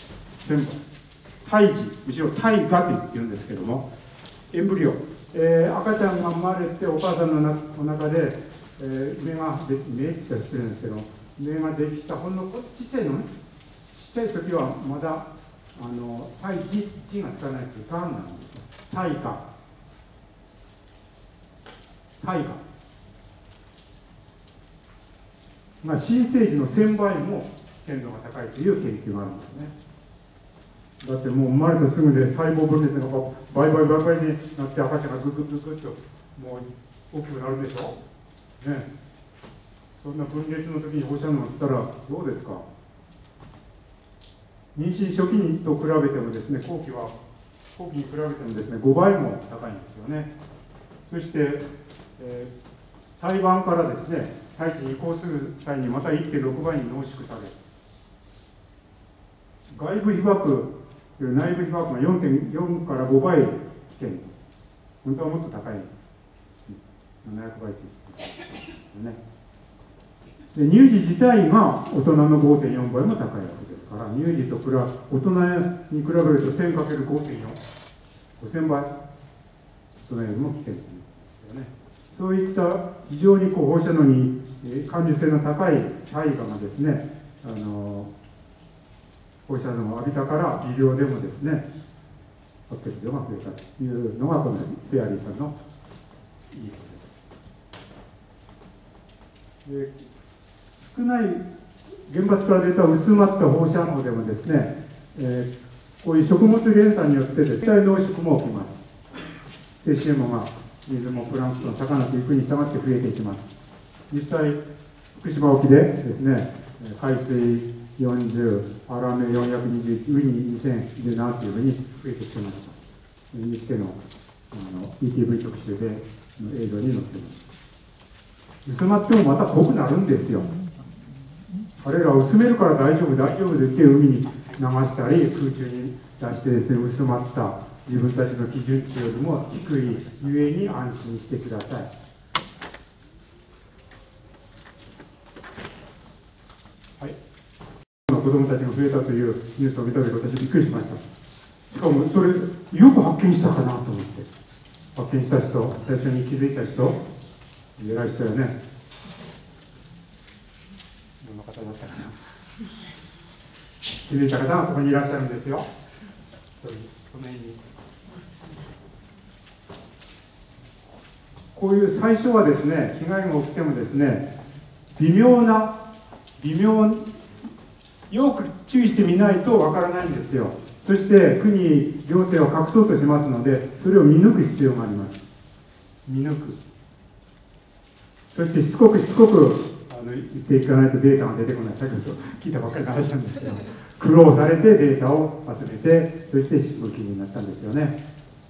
胎児、むしろ胎がと言うんですけども、エンブリオ、赤ちゃんが生まれてお母さんのお腹で、目って言ったら失礼なんですけど、目ができたほんのちっちゃいのね、ちっちゃい時はまだ胎児がつかないというがんなんですよ。胎が新生児の1000倍も危険度が高いという研究があるんですね。だってもう生まれてすぐで細胞分裂が倍々になって赤ちゃんがググググッともう大きくなるでしょ。ね、そんな分裂の時に放射能が来たらどうですか。妊娠初期にと比べてもですね、後期に比べてもですね、5倍も高いんですよね。そして、胎盤からですね、胎児に移行する際にまた 1.6 倍に濃縮される。外部被bak内部被bakが 4から5倍危険。本当はもっと高い。700倍ということですよね。で乳児自体が大人の 5.4 倍も高いわけですから、乳児と大人に比べると 1000×5.4、5000倍、大人よりも危険ということですよね。そういった非常に放射能に感受性の高い大河がですね、放射能を浴びたから微量でもですね、白血病が増えたというのがこのフェアリーさんのいいことです。で、少ない原発から出た薄まった放射能でもですね、こういう食物連鎖によって絶対濃縮も起きます。セシウムが水もプランクトン、魚という国に従って増えていきます。実際、福島沖でですね、海水40、アラメ421、ウニ2017というふうに増えてきてました。NHK のETV 特集で映像に載っています。薄まってもまた濃くなるんですよ。彼らは薄めるから大丈夫でって海に流したり、空中に出してですね、薄まった自分たちの基準値よりも低いゆえに安心してください。はい。子供たちが増えたというニュースを見たとき、私びっくりしました。しかもそれ、よく発見したかなと思って。発見した人、最初に気づいた人、偉い人よね。どんな方だったかな。気づいた方がここにいらっしゃるんですよ。その辺に。こういう最初はですね、被害が起きてもですね、微妙、よく注意してみないとわからないんですよ。そして国、行政は隠そうとしますので、それを見抜く必要があります。見抜く。そしてしつこく言っていかないとデータが出てこない。先ほど聞いたばっかりの話なんですけど、苦労されてデータを集めて、そして向きになったんですよね。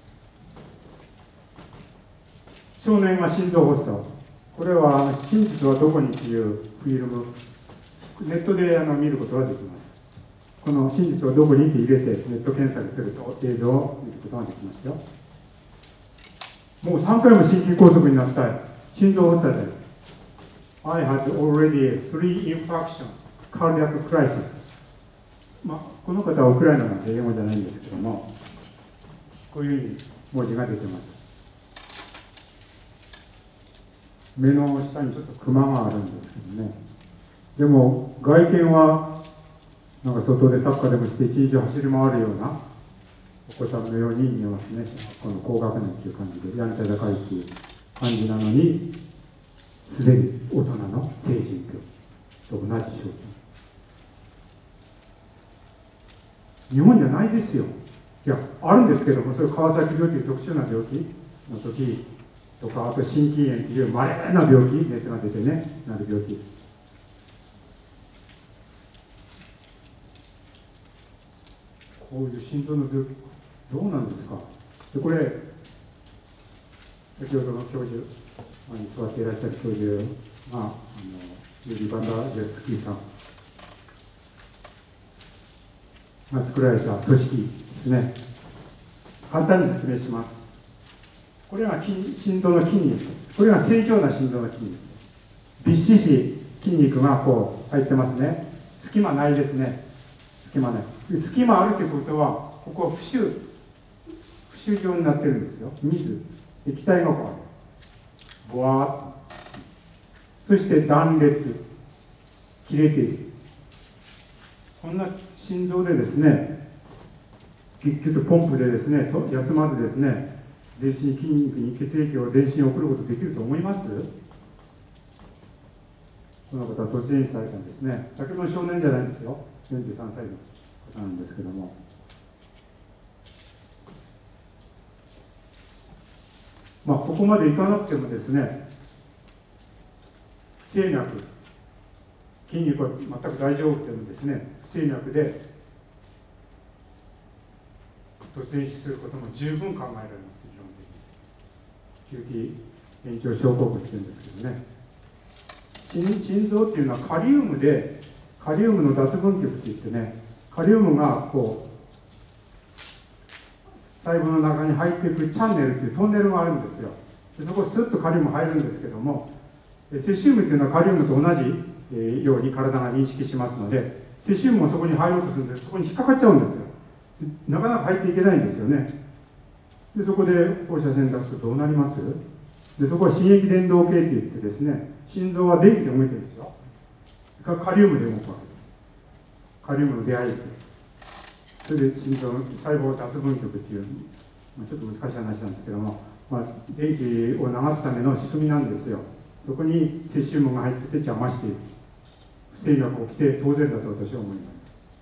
少年は心臓発作。これは真実はどこにというフィルム、ネットで見ることができます。この真実はどこにって入れてネット検索すると映像を見ることができますよ。もう3回も心筋梗塞になった。心臓発作で。I had already 3 infarction, cardiac crisis。この方はウクライナなんで英語じゃないんですけども、こういうふうに文字が出てます。目の下にちょっとクマがあるんですけどね。でも外見はなんか外でサッカーでもして一日走り回るようなお子さんのように見えますね。この高学年っていう感じでやんちゃ高いっていう感じなのに、すでに大人の成人病と同じ症状。日本じゃないですよ。いや、あるんですけども、それ川崎病という特殊な病気の時とか、あと心筋炎というまれな病気、熱が出てね、なる病気。こういう心臓の病気、どうなんですか。でこれ、先ほどの教授、前に座っていらっしゃる教授が、ユーリ・バンダー・ジェスキーさんが作られた組織ですね。簡単に説明します。これが心臓の筋肉です。これが正常な心臓の筋肉です。びっしり筋肉がこう入ってますね。隙間ないですね。隙間ない。隙間あるということは、ここは浮腫状になってるんですよ。水、液体がこうある。ぼわーっと。そして断裂、切れている。こんな心臓でですね、結局ポンプでですね、休まずですね、全身筋肉に血液を全身に送ることできると思います？この方は突然死されたんですね。先ほどの少年じゃないんですよ。43歳の方なんですけども。まあ、ここまでいかなくてもですね、不整脈、筋肉は全く大丈夫でもですね、不整脈で突然死することも十分考えられます、基本的に。中期延長症候群って言うんですけどね。心臓っていうのはカリウムの脱分極って言ってね、カリウムがこう細胞の中に入っていくチャンネルっていうトンネルがあるんですよ。でそこスッとカリウム入るんですけども、セシウムっていうのはカリウムと同じように体が認識しますので、セシウムもそこに入ろうとするんで、そこに引っかかっちゃうんですよ。なかなか入っていけないんですよね。でそこで放射線出すとどうなります？でそこは心液伝導系って言ってですね、心臓は電気で動いてるんですよ。カリウムで動くわけです。カリウムの出会いって。それで心臓の細胞脱分極っていう、ちょっと難しい話なんですけども、電気を流すための仕組みなんですよ。そこにセシウムが入ってて邪魔している。不整脈が起きて当然だと私は思います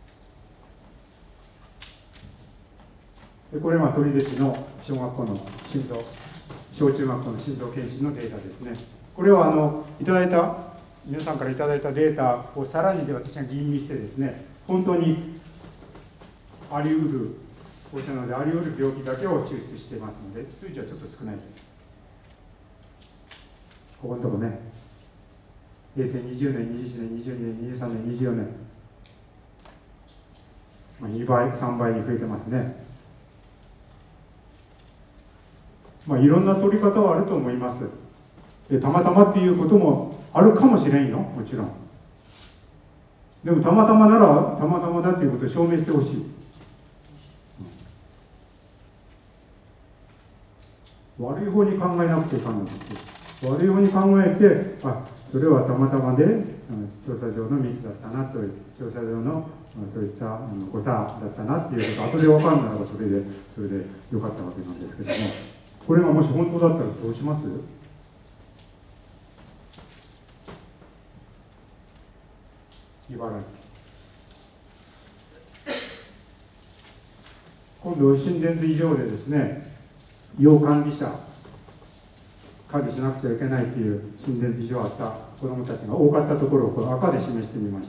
。でこれは取手市の小学校の心臓、小中学校の心臓検診のデータですね。これはいただいた、皆さんからいただいたデータをさらにで私が吟味してですね、本当にあり得る、放射能であり得る病気だけを抽出していますので、数値はちょっと少ないです。ここのところね、平成20年、21年、22年、23年、24年、2倍、3倍に増えてますね。いろんな取り方はあると思います。たまたまっていうこともあるかもしれんよ、もちろん。でもたまたまならたまたまだということを証明してほしい。悪い方に考えなくていかんのです。悪い方に考えて、それはたまたまで調査上のミスだったなという、調査上のそういった誤差だったなっていうこと、後で分かるならばそれでよかったわけなんですけども、これがもし本当だったらどうします？茨城。今度、心電図異常でですね、要管理者、管理しなくちゃいけないという心電図異常があった子どもたちが多かったところをこの赤で示してみました。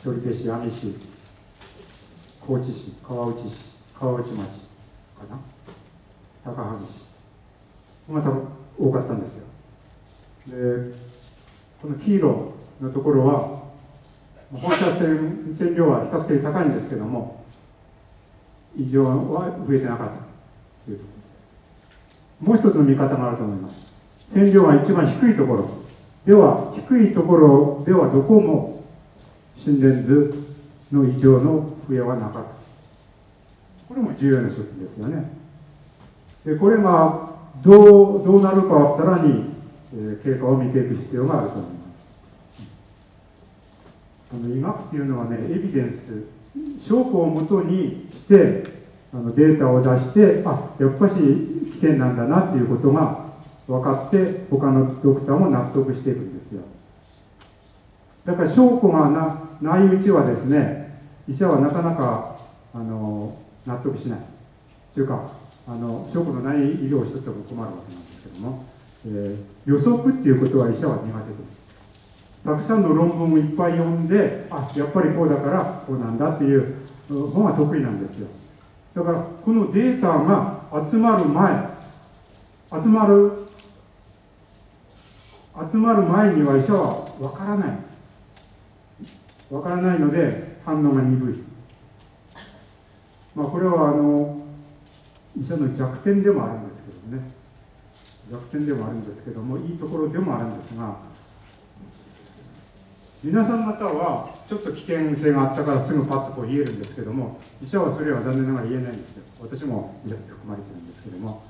取手市、網市、高知市、川内市、川内町かな、高萩市、また多かったんですよ。で、この黄色のところは、放射線量は比較的高いんですけども、異常は増えてなかったというところ。もう一つの見方があると思います。線量が一番低いところでは、低いところではどこも心電図の異常の増えはなかった。これも重要な処置ですよね。でこれがどうなるかはさらに、経過を見ていく必要があると思います。医学っていうのはね、エビデンス、証拠をもとにしてデータを出して、やっぱし危険なんだなっていうことが分かって、他のドクターも納得しているんですよ。だから証拠がないうちはですね、医者はなかなか納得しないというか、証拠のない医療をしとっても困るわけなんですけども、予測っていうことは医者は苦手です。たくさんの論文をいっぱい読んで、やっぱりこうだからこうなんだっていう方が得意なんですよ。だからこのデータが集まる前には医者は分からないので反応が鈍い。これは医者の弱点でもあるんですけどね、弱点でもあるんですけども、いいところでもあるんですが、皆さん方はちょっと危険性があったからすぐパッとこう言えるんですけども、医者はそれは残念ながら言えないんですよ。私も含まれてるんですけども、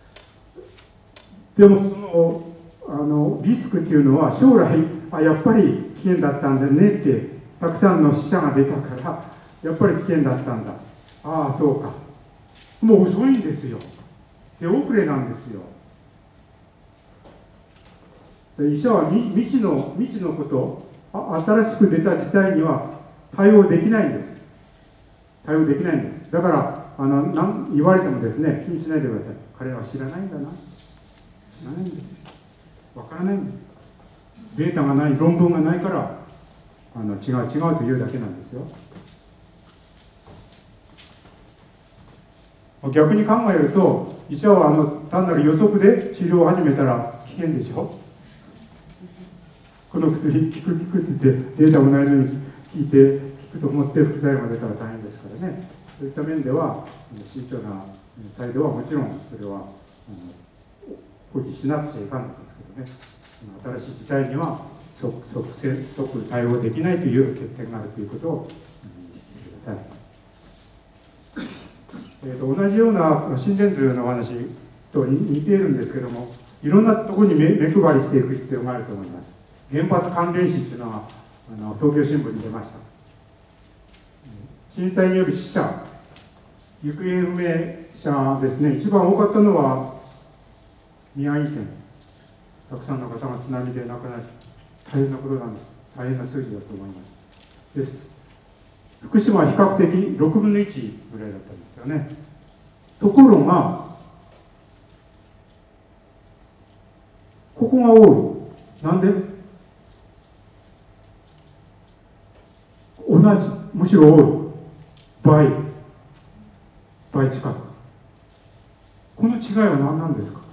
でもそのリスクっていうのは将来やっぱり危険だったんだねって、たくさんの死者が出たからやっぱり危険だったんだ、そうか、もう遅いんですよ、手遅れなんですよ。医者は未知のこと、新しく出た事態には対応できないんです。だから言われてもですね、気にしないでください。彼らは知らないんだな、知らないんです。わからないんです。データがない、論文がないから違うというだけなんですよ。逆に考えると、医者は単なる予測で治療を始めたら危険でしょ。この薬効くって言ってデータもないのに効くと思って副作用が出たら大変ですからね。そういった面では慎重な態度はもちろんそれは保持しなくちゃいかんのですけどね、新しい事態には即対応できないという欠点があるということを言ってください。同じような心電図の話と似ているんですけども、いろんなところに目配りしていく必要があると思います。原発関連死っていうのは東京新聞に出ました。震災による死者、行方不明者ですね、一番多かったのは宮城県。たくさんの方が津波で亡くなり、大変なことなんです。大変な数字だと思います。です。福島は比較的6分の1ぐらいだったんですよね。ところが、ここが多い。なんで？同じ、むしろ多い。倍近く。この違いは何なんですか？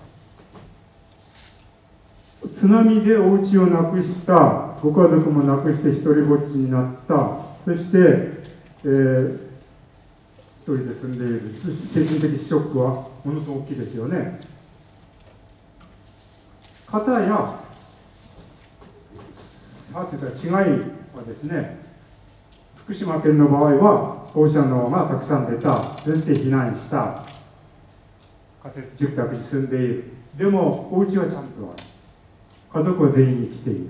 津波でお家をなくした、ご家族もなくして一人ぼっちになった、そして、一人で住んでいる、精神的ショックはものすごく大きいですよね。片や、さて言ったら違いはですね、福島県の場合は放射能がたくさん出た、そして避難した仮設住宅に住んでいる、でもお家はちゃんとある、家族は全員生きている。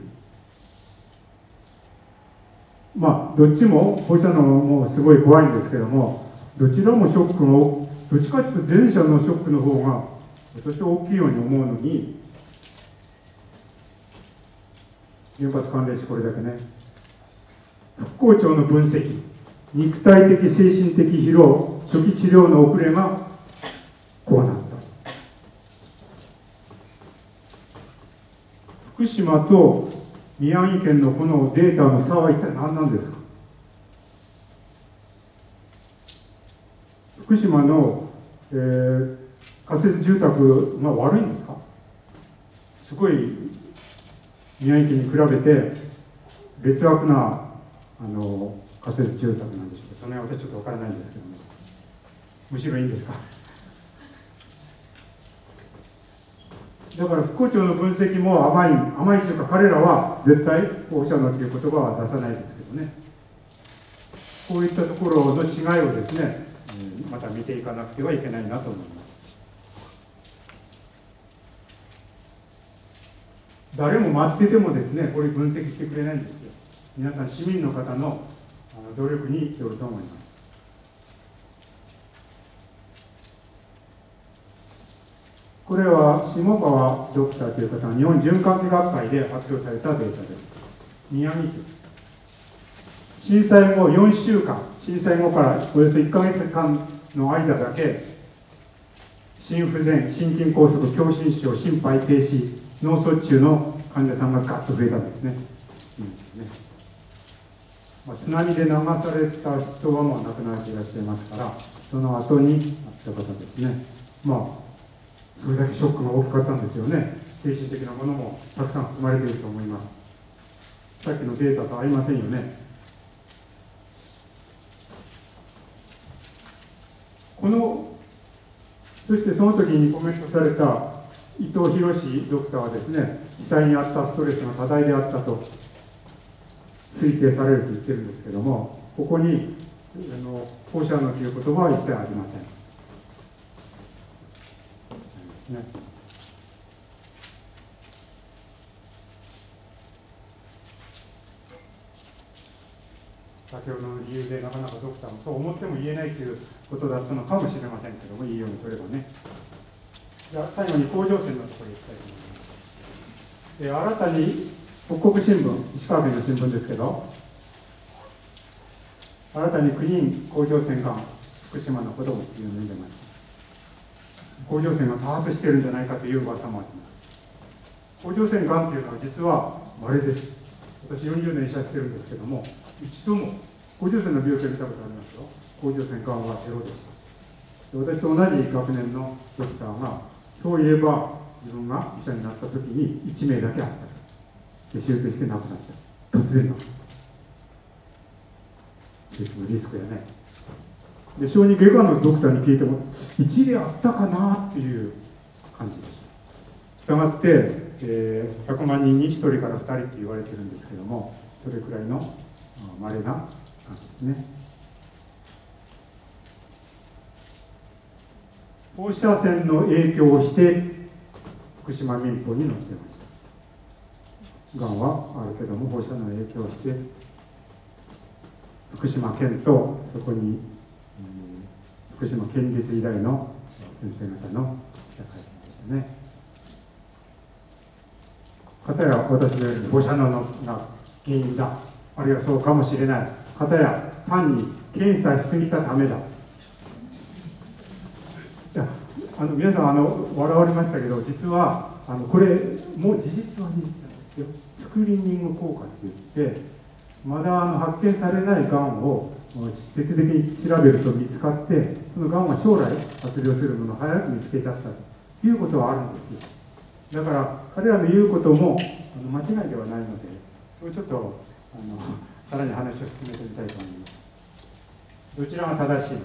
どっちも放射能もすごい怖いんですけども、どちらもショックもどっちかというと前者のショックの方が私は大きいように思うのに、原発関連死これだけね。復興庁の分析、肉体的精神的疲労、初期治療の遅れがこうなった。福島と宮城県のこのデータの差は一体何なんですか？福島の、仮設住宅が悪いんですか？すごい宮城県に比べて劣悪な仮設住宅なんでしょうか。その辺は私ちょっと分からないんですけども、むしろいいんですか？だから復興庁の分析も甘いというか、彼らは絶対放射能という言葉は出さないですけどね、こういったところの違いをですね、また見ていかなくてはいけないなと思います。誰も待っててもですね、これ分析してくれないんですよ。皆さん市民の方の努力によると思います。 これは下川ドクターという方が日本循環器学会で発表されたデータです。宮城県。震災後4週間、震災後からおよそ1ヶ月間の間だけ、心不全、心筋梗塞、狭心症、心肺停止、脳卒中の患者さんがガッと増えたんですね。津波で流された人はもう亡くなっていらっしゃいますから、その後にあった方ですね。それだけショックが大きかったんですよね。精神的なものもたくさん含まれていると思います。さっきのデータと合いませんよね。そしてその時にコメントされた伊藤博ドクターはですね、被災にあったストレスが多大であったと推定されると言ってるんですけども、ここに放射能という言葉は一切ありません。先ほどの理由でなかなかドクターもそう思っても言えないということだったのかもしれませんけども、いいように取ればね。じゃあ最後に甲状腺のところに行きたいと思います。新たに北国新聞、石川県の新聞ですけど、新たに9人甲状腺がん、福島の子供というのを見てます。甲状腺が多発しているんじゃないかという噂もあります。甲状腺がんというのは実は稀です。私40年医者してるんですけども、一度も甲状腺の病気を見たことありますよ。甲状腺がんはゼロでした。私と同じ学年のドクターが、そういえば自分が医者になった時に1名だけあった。で手術して亡くなった。突然の手術のリスクやね。で小児外科のドクターに聞いても一例あったかなっていう感じでした。したがって、100万人に1人から2人って言われてるんですけども、それくらいの稀な感じですね。放射線の影響をして福島民報に載っていました。がんはあるけども放射能の影響をして福島県とそこに、福島県立医大の先生方の記者会見でしたね。かたや私のように放射能が原因だ、あるいはそうかもしれない、かたや単に検査しすぎたためだ。いや皆さん笑われましたけど、実はこれもう事実は事実なんですよ。スクリーニング効果って言って、まだ発見されないがんを徹底的に調べると見つかって、そのがんは将来発病するものを早く見つけ出したということはあるんですよ。だから彼らの言うことも間違いではないので、それをちょっとさらに話を進めてみたいと思います。どちらが正しいのか。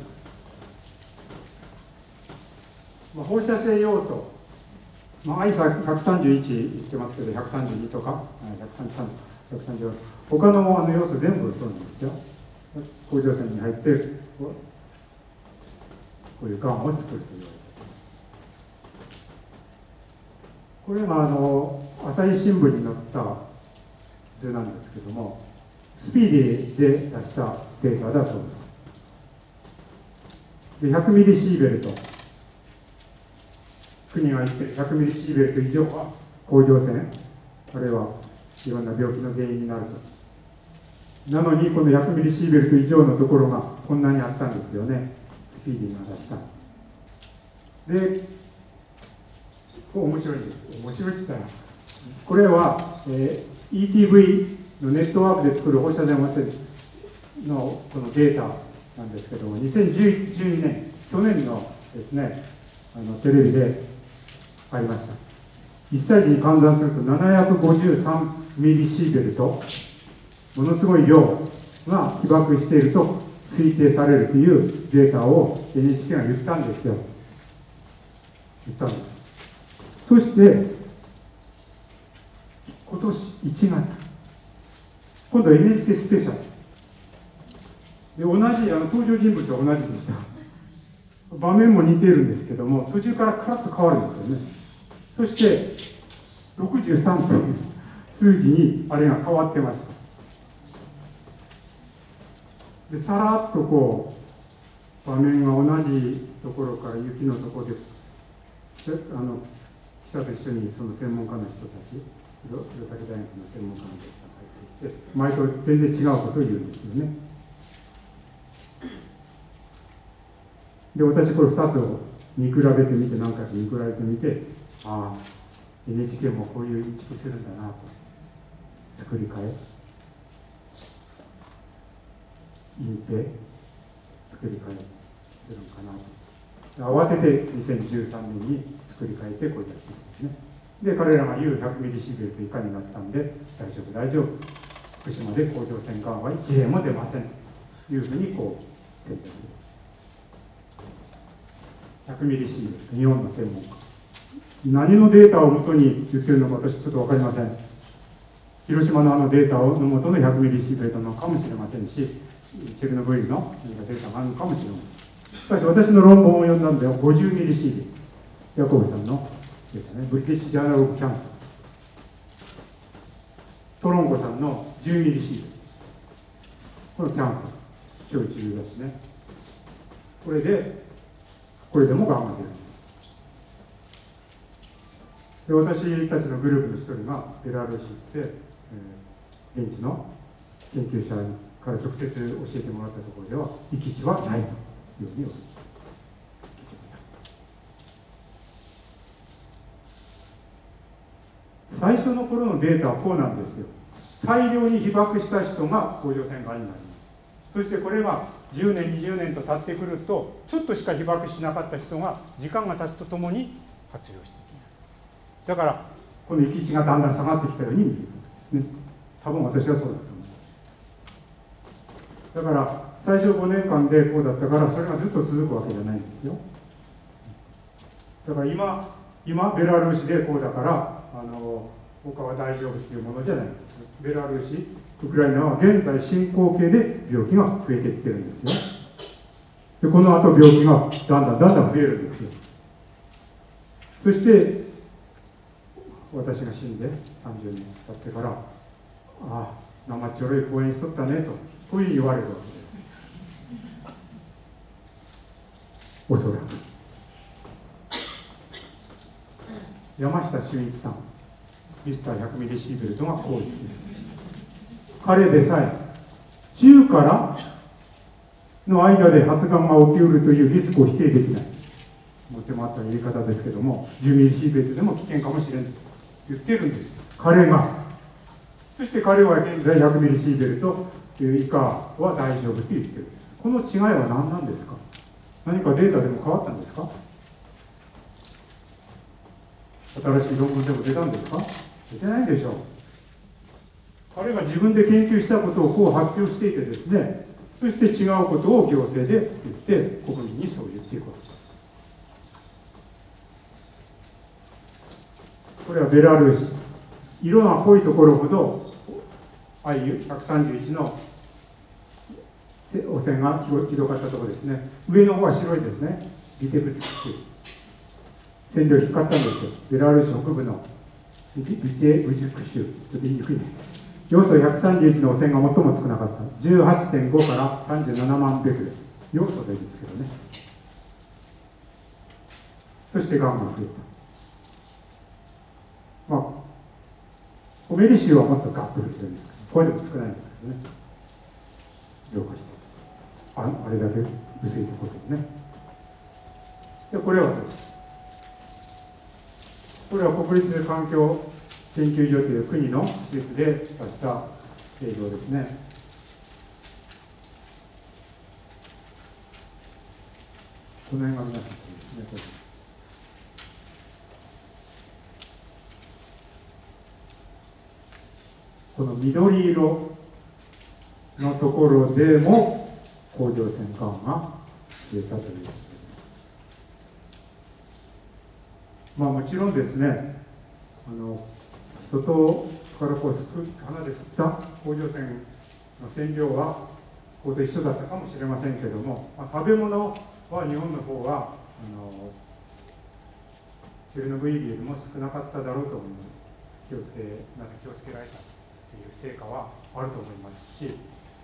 放射性要素、ISA 131言ってますけど、132とか、133、130、他の要素全部そうなんですよ。甲状腺に入って、こういうがんを作ると言われています。これが朝日新聞に載った図なんですけども、スピーディーで出したデータだそうです。で、100ミリシーベルト。国が言って100ミリシーベルト以上は甲状腺、あるいはいろんな病気の原因になると。なのにこの100ミリシーベルト以上のところがこんなにあったんですよね。スピーディーが出した。で、面白いです。面白いって言ったら、これは、ETV のネットワークで作る放射線汚染のこのデータなんですけども、2012年、去年のですね、テレビでありました。1歳児に換算すると753ミリシーベルト、ものすごい量が被爆していると推定されるというデータを NHK が言ったんですよ。言ったんです。そして、今年1月、今度は NHK スペシャル。で同じ、登場人物は同じでした。場面も似ているんですけども、途中からカラッと変わるんですよね。そして、63分、数字にあれが変わってました。で、さらっとこう、場面が同じところから雪のところで記者と一緒にその専門家の人たち、弘前大学の専門家の人が入っていて、毎回全然違うことを言うんですよね。で、私これ2つを見比べてみて、何回か見比べてみて、ああ、NHK もこういう認識するんだなと、作り替え、隠蔽、作り替えするのかなと。慌てて2013年に作り変えてこうやっているんですね。で、彼らが言う100ミリシーベルト以下になったんで、大丈夫、大丈夫。福島で甲状腺がんは1例も出ませんというふうにこう宣言する。100ミリシーベルト、日本の専門家。何のデータをもとに言ってるのか私ちょっと分かりません。広島のデータのもとの100ミリシーベルトなのかもしれませんし、チェルノブイリの何かデータがあるのかもしれません。しかし私の論文を読んだんでは50ミリシーベルト、ヤコブさんのデータね、ブリティッシュ・ジャーナル・オブ・キャンサー、トロンコさんの10ミリシーベルト、このキャンサー、超一流だしね、これでもがんが出る。で、私たちのグループの一人がベラルーシ行って、現地の研究者から直接教えてもらったところでは、遺棄地はないというふうに言われます。最初の頃のデータはこうなんですよ。大量に被爆した人が甲状腺がんになります。そしてこれが10年、20年と経ってくると、ちょっとしか被爆しなかった人が時間が経つとともに発病していきます。だから、この遺棄地がだんだん下がってきたように見えるんですね。多分私はそうだと思います。だから、最初5年間でこうだったから、それがずっと続くわけじゃないんですよ。だから今ベラルーシでこうだから、他は大丈夫というものじゃないんです。ベラルーシ、ウクライナは現在進行形で病気が増えていってるんですよ。で、この後病気がだんだん増えるんですよ。そして、私が死んで30年経ってから、ああ、生ちょろい講演しとったねと、こういうふうに言われるわけです。おそらく。山下俊一さん、ミスター100ミリシーベルトがこう言っています。彼でさえ、中からの間で発がんが起きうるというリスクを否定できない。もってもあった言い方ですけども、10ミリシーベルトでも危険かもしれないと言ってるんです。彼が。そして彼は現在100ミリシーベルト以下は大丈夫と言ってる。この違いは何なんですか？何かデータでも変わったんですか？新しい論文でも出たんですか？出てないでしょう。彼が自分で研究したことをこう発表していてですね、そして違うことを行政で言って国民にそう言っていくわけです。これはベラルーシ。色が濃いところほど IU131 の汚染がひどかったところですね。上の方は白いですね。ビテブツキ州。線量低かったんですよ。ベラルーシ北部のビチェブジュク州。ちょっと言いにくいね。要素131の汚染が最も少なかった。18.5 から37万ベクレル。要素でですけどね。そしてがんが増えた。まあ、コメリ州はもっとガッと増えてるんですけど、これでも少ないんですけどね。浄化して。あれだけ薄いところでね。で、これは国立環境研究所という国の施設で出した映像ですね。この辺が皆さんですね。この緑色のところでも甲状腺がんが出たということです。まあもちろんですね、外からこう鼻で吸った甲状腺の線量はこれと一緒だったかもしれませんけれども、食べ物は日本の方はチェルノブイリよりも少なかっただろうと思います。気をつけられたという成果はあると思いますし、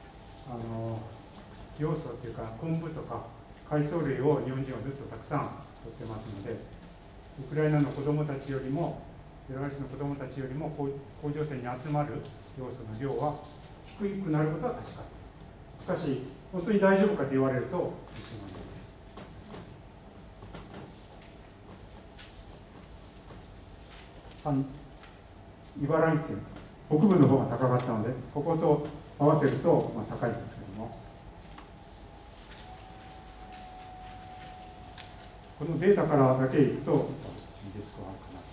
要素というか昆布とか海藻類を日本人はずっとたくさん取ってますので、 ウクライナの子どもたちよりも、ベラルーシの子どもたちよりも甲状腺に集まる要素の量は低くなることは確かです。しかし、本当に大丈夫かと言われると、自信はないです。茨城県、北部の方が高かったので、ここと合わせると、高いんですけども、このデータからだけいくと、リスクはあるかな。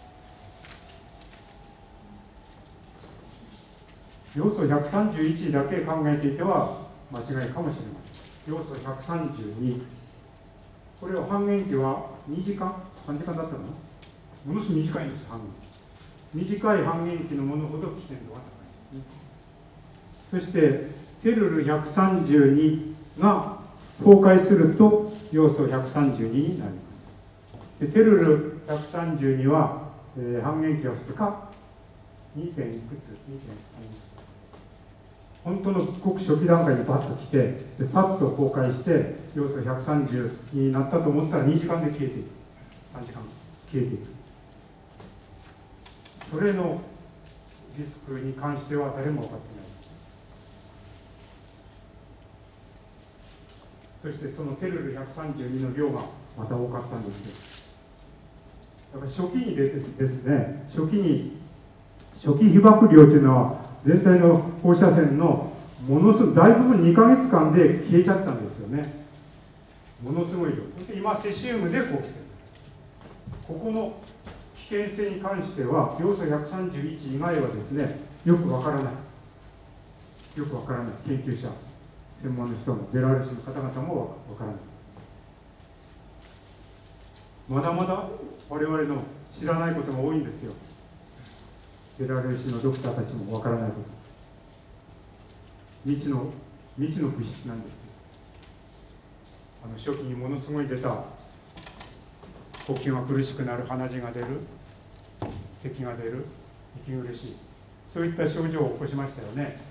要素131だけ考えていては間違いかもしれません。要素132、これは半減期は2時間、3時間だったの？ものすごく短いんです、半減期。短い半減期のものほど危険度が高いんですね。そして、テルル132が崩壊すると、要素132になります。でテルル132は、半減期は2日、2. いくつ 2.3 本当のごく初期段階にバッと来て、でさっと崩壊して、要素130になったと思ったら2時間で消えていく。3時間消えていく。それのリスクに関しては誰も分かってない。そしてそのテルル132の量がまた多かったんですよ。だから初期にですね、初期被爆量というのは、全体の放射線のものすごい大部分2ヶ月間で消えちゃったんですよね。ものすごい量。今、セシウムでこう来てる。ここの危険性に関しては、要素131以外はですね、よくわからない。よくわからない。研究者、専門の人も、ベラルーシの方々もわからない。まだまだ我々の知らないことが多いんですよ。ベラルーシのドクターたちもわからないこと。未知の物質なんですよ。初期にものすごい出た、呼吸が苦しくなる、鼻血が出る、咳が出る、息苦しい、そういった症状を起こしましたよね。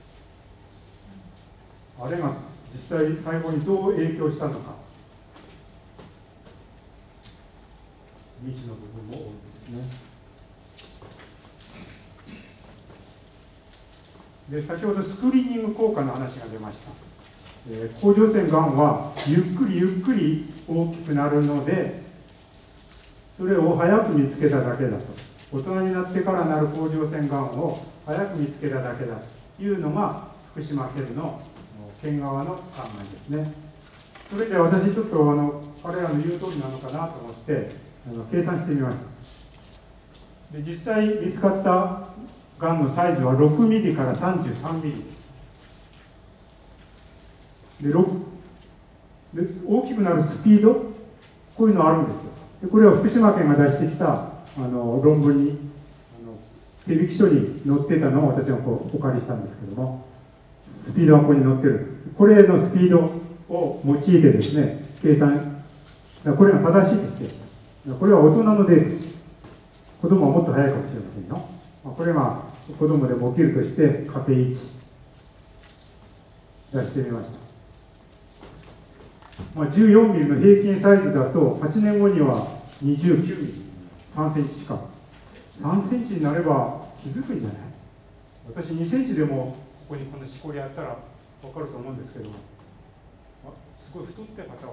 あれが実際細胞にどう影響したのか、未知の部分も多いですね。で先ほどスクリーニング効果の話が出ました。甲状腺がんはゆっくりゆっくり大きくなるので、それを早く見つけただけだと。大人になってからなる甲状腺がんを早く見つけただけだというのが福島県の県側の考えですね。それで私ちょっと彼らの言う通りなのかなと思って計算してみました。で実際見つかったがんのサイズは6ミリから33ミリです。で大きくなるスピード、こういうのあるんですよ。でこれは福島県が出してきた論文に手引き書に載ってたのを私がお借りしたんですけども、スピードはここに載ってるんです。これのスピードを用いてですね、計算、これが正しいとして、これは大人のデータです。子供はもっと早いかもしれませんよ。これが子供でも起きるとして、家庭1出してみました。14ミリの平均サイズだと、8年後には29ミリ、3センチ近く。3センチになれば気づくんじゃない？私2センチでもここにこのしこりあったら分かると思うんですけど、すごい太って方は分からない。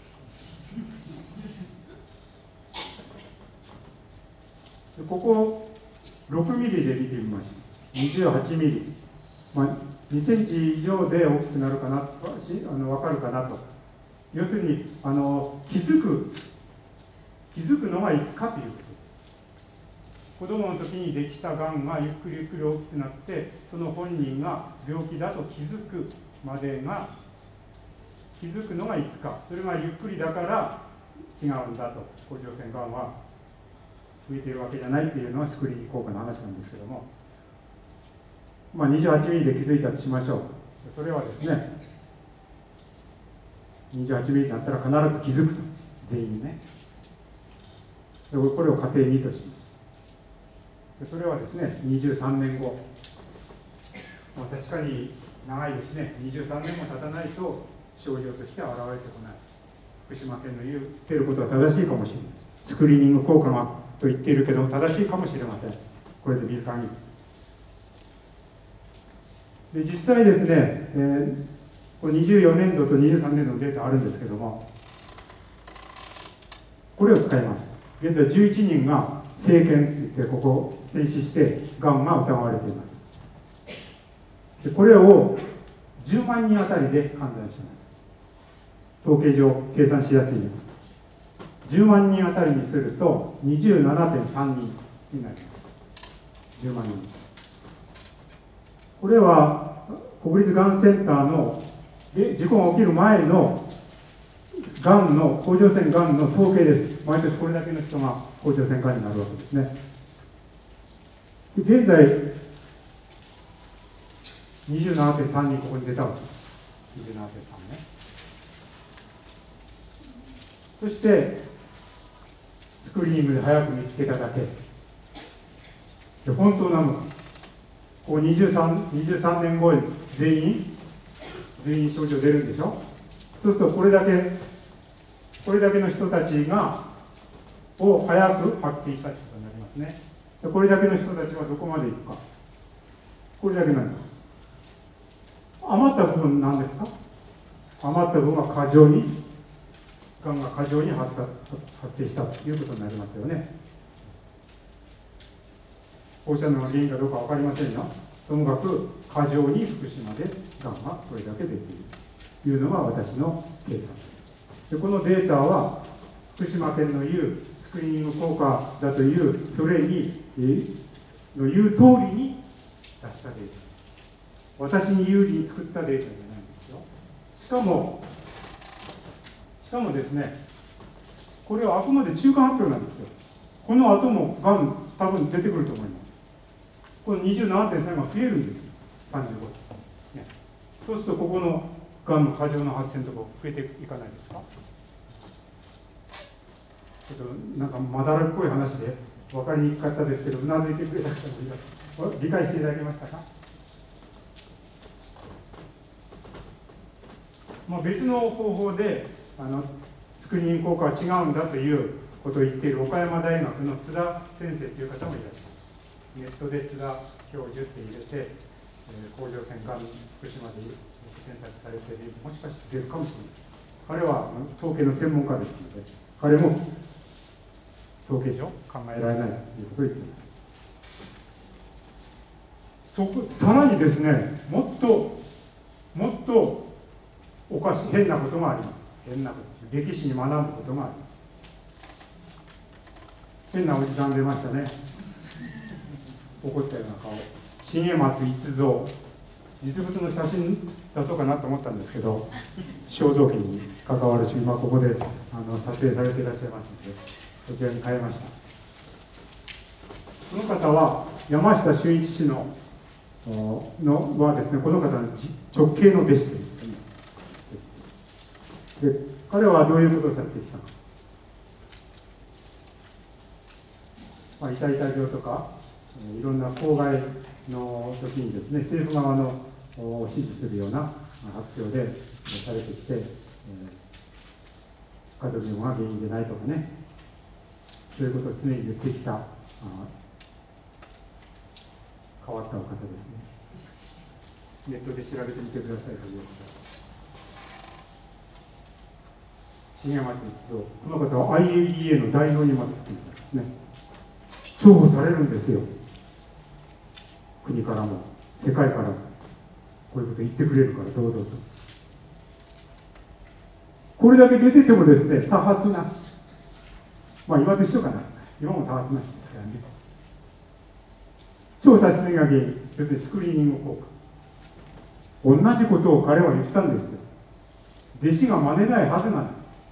でここ6ミリで見てみました。28ミリ。2センチ以上で大きくなるかな、分かるかなと。要するに気づくのがいつかということです。子供の時にできたがんがゆっくりゆっくり大きくなって、その本人が病気だと気づくまでが、気づくのがいつか、それがゆっくりだから違うんだと、甲状腺がんは増えているわけじゃないというのはスクリーニング効果の話なんですけども、28ミリで気づいたとしましょう。それはですね、28ミリになったら必ず気づくと、全員ね。これを仮定2とします。それはですね、23年後、確かに長いですね、23年も経たないと症状としては現れてこない。福島県の言っていることは正しいかもしれない。 スクリーニング効果がと言っているけど正しいかもしれません。これで見る限り。で実際ですね、24年度と23年度のデータあるんですけども、これを使います。現在11人が生検といってここを静止してがんが疑われています。でこれを10万人あたりで判断します。統計上計算しやすいように10万人あたりにすると 27.3 人になります。10万人。これは国立がんセンターの事故が起きる前のがんの甲状腺がんの統計です。毎年これだけの人が甲状腺がんになるわけですね。現在 27.3 人ここに出たわけです。27.3 ね。そしてスクリーニングで早く見つけただけで本当なのか。こう 23年後に全員症状出るんでしょ。そうするとこれだけの人たちを早く発見したということになりますね。でこれだけの人たちはどこまで行くか。これだけなんです。余った部分なんですか。余った部分はがんが過剰に発生したということになりますよね。放射能の原因かどうか分かりませんよ。ともかく過剰に福島でがんがこれだけ出ているというのが私の計算です。でこのデータは福島県の言うスクリーニング効果だというそれにの言う通りに出したデータ。私に有利に作ったデータじゃないんですよ。しかもですね、これはあくまで中間発表なんですよ。この後もがん多分出てくると思います。この 27.3 が増えるんですよ。35、ね。そうするとここのがんの過剰な発生のところ増えていかないですか。ちょっとなんかまだらっこい話で分かりにくかったですけど、うなずいてくれた人もいます。理解していただけましたか。別の方法でスクリーニング効果は違うんだということを言っている岡山大学の津田先生という方もいらっしゃる。ネットで津田教授って入れて、甲状腺がん福島で検索されている、もしかして出るかもしれない。彼は統計の専門家ですので、彼も統計上考えられないということを言っています。さらにですね、もっと変なことがあります。変なこと、歴史に学ぶことがあります。変なおじさん出ましたね。怒ったような顔。重松逸三。実物の写真出そうかなと思ったんですけど、肖像権に関わるし、今ここで撮影されていらっしゃいますので、こちらに変えました。この方は山下俊一氏はですね、この方の直系の弟子という。で彼はどういうことをされてきたか、痛々病とかいろんな公害の時にですね、政府側の支持するような発表でされてきて、カドミウムが原因でないとかね、そういうことを常に言ってきた変わったお方ですね。ネットで調べてみてくださいということ。重松逸三、この方は IAEA の代表にまでついたんですね。重宝されるんですよ。国からも世界からもこういうこと言ってくれるから堂々と。これだけ出ててもですね、多発なし。今と一緒かな。今も多発なしですからね。調査しすぎが原因、要するにスクリーニング効果。同じことを彼は言ったんですよ。弟子が真似ないはずがない。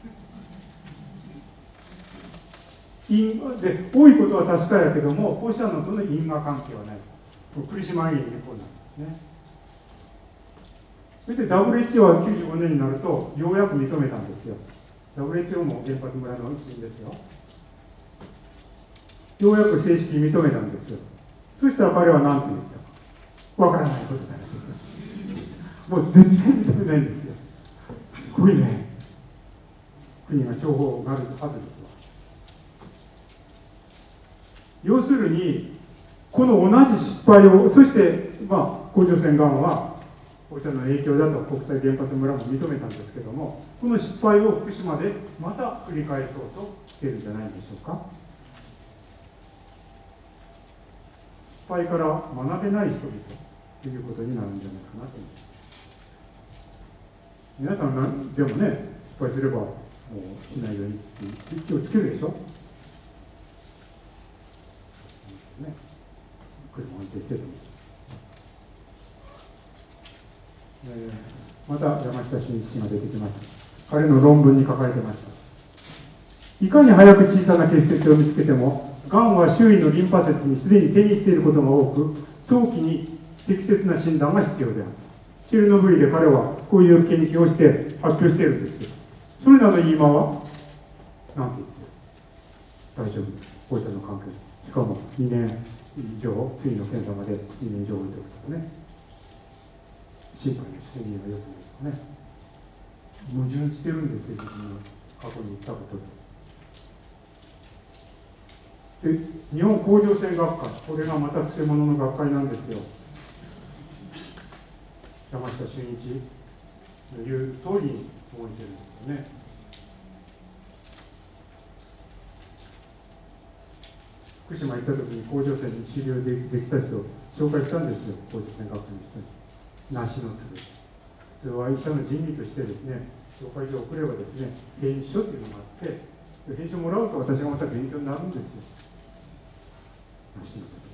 で多いことは確かやけども、放射能との因果関係はない。栗島原因でこうなんですね。それで WHO は95年になるとようやく認めたんですよ。WHO も原発村の一員ですよ。ようやく正式に認めたんですよ。そしたら彼は何て言ったか。わからないことだらけ。もう絶対認めないんですよ。すごいね。国が情報があるはずですわ。 要するに、この同じ失敗を、そして、甲状腺がんは放射能の影響だと国際原発村も認めたんですけども、この失敗を福島でまた繰り返そうとしているんじゃないでしょうか。失敗から学べない人々ということになるんじゃないかなと思います。皆さんでもね、失敗すればもうしないように気をつけるでしょ。ね、車運転してても。また山下真一氏が出てきます。彼の論文に書かれてました。いかに早く小さな結節を見つけても、がんは周囲のリンパ節にすでに転移していることが多く、早期に適切な診断が必要である。チェルノブイリで彼はこういう研究をして発表しているんですけど、それなのに今は、なんて言って、大丈夫、放射能関係、しかも2年以上、次の検査まで2年以上置いておくとかね、心肺のしすぎがよくないとかね、矛盾してるんですよ、自分の過去に言ったことで。で、日本甲状腺学会、これがまたくせ者の学会なんですよ。山下俊一の言う通りに動いてるんですよね。福島行った時に甲状腺に治療できた人を紹介したんですよ、甲状腺学会の人に。梨の粒。普通は医者の人理としてですね、紹介状を送ればですね、返書というのがあって、返書もらうと私がまた勉強になるんですよ。梨の粒。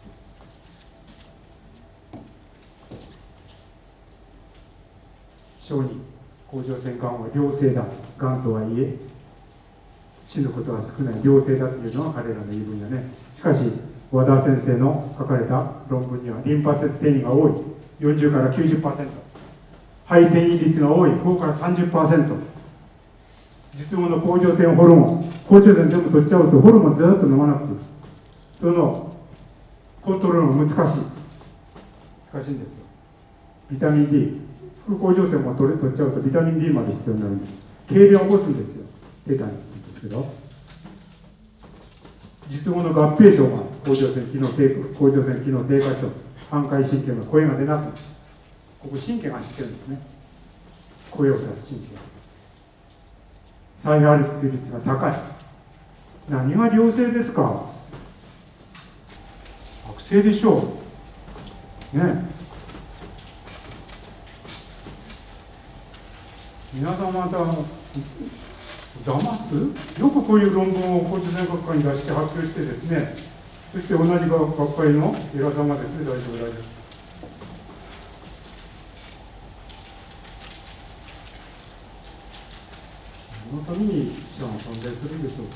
小児、甲状腺がんは良性だ。がんとはいえ、死ぬことは少ない良性だというのは彼らの言い分やね。しかし、和田先生の書かれた論文には、リンパ節転移が多い、40から 90%、肺転移率が多い、5から 30%、術後の甲状腺ホルモン、甲状腺全部取っちゃうと、ホルモンずっと飲まなくていい。そのコントロールが難しいんですよ。ビタミン D、副甲状腺も取っちゃうと、ビタミン D まで必要になるんです。痙攣を起こすんですよ。出たんですけど、術後の合併症が甲状腺機能低下症、反回神経の声が出なく、ここ神経が走ってるんですね。声を出す神経。再発率が高い。何が良性ですか？悪性でしょう。ね。皆さんまた騙す？よくこういう論文を甲状腺学会に出して発表してですね、そして同じ学会の偉さがですね、大丈夫、大丈夫。そのために記者が存在するんでしょうか。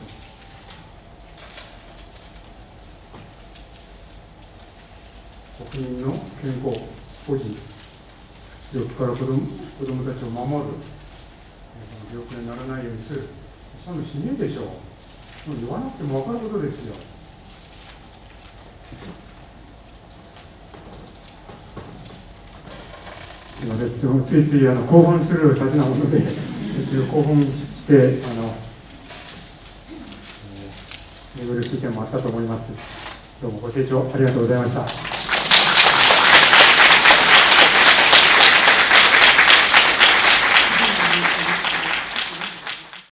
国民の健康、保持、病気から子供たちを守る。病気にならないようにする。そんなのしねえでしょう。もう言わなくても分かることですよ。ついつい興奮するたちなもので、興奮して寝苦しい点もあったと思います。どうもご清聴ありがとうございました。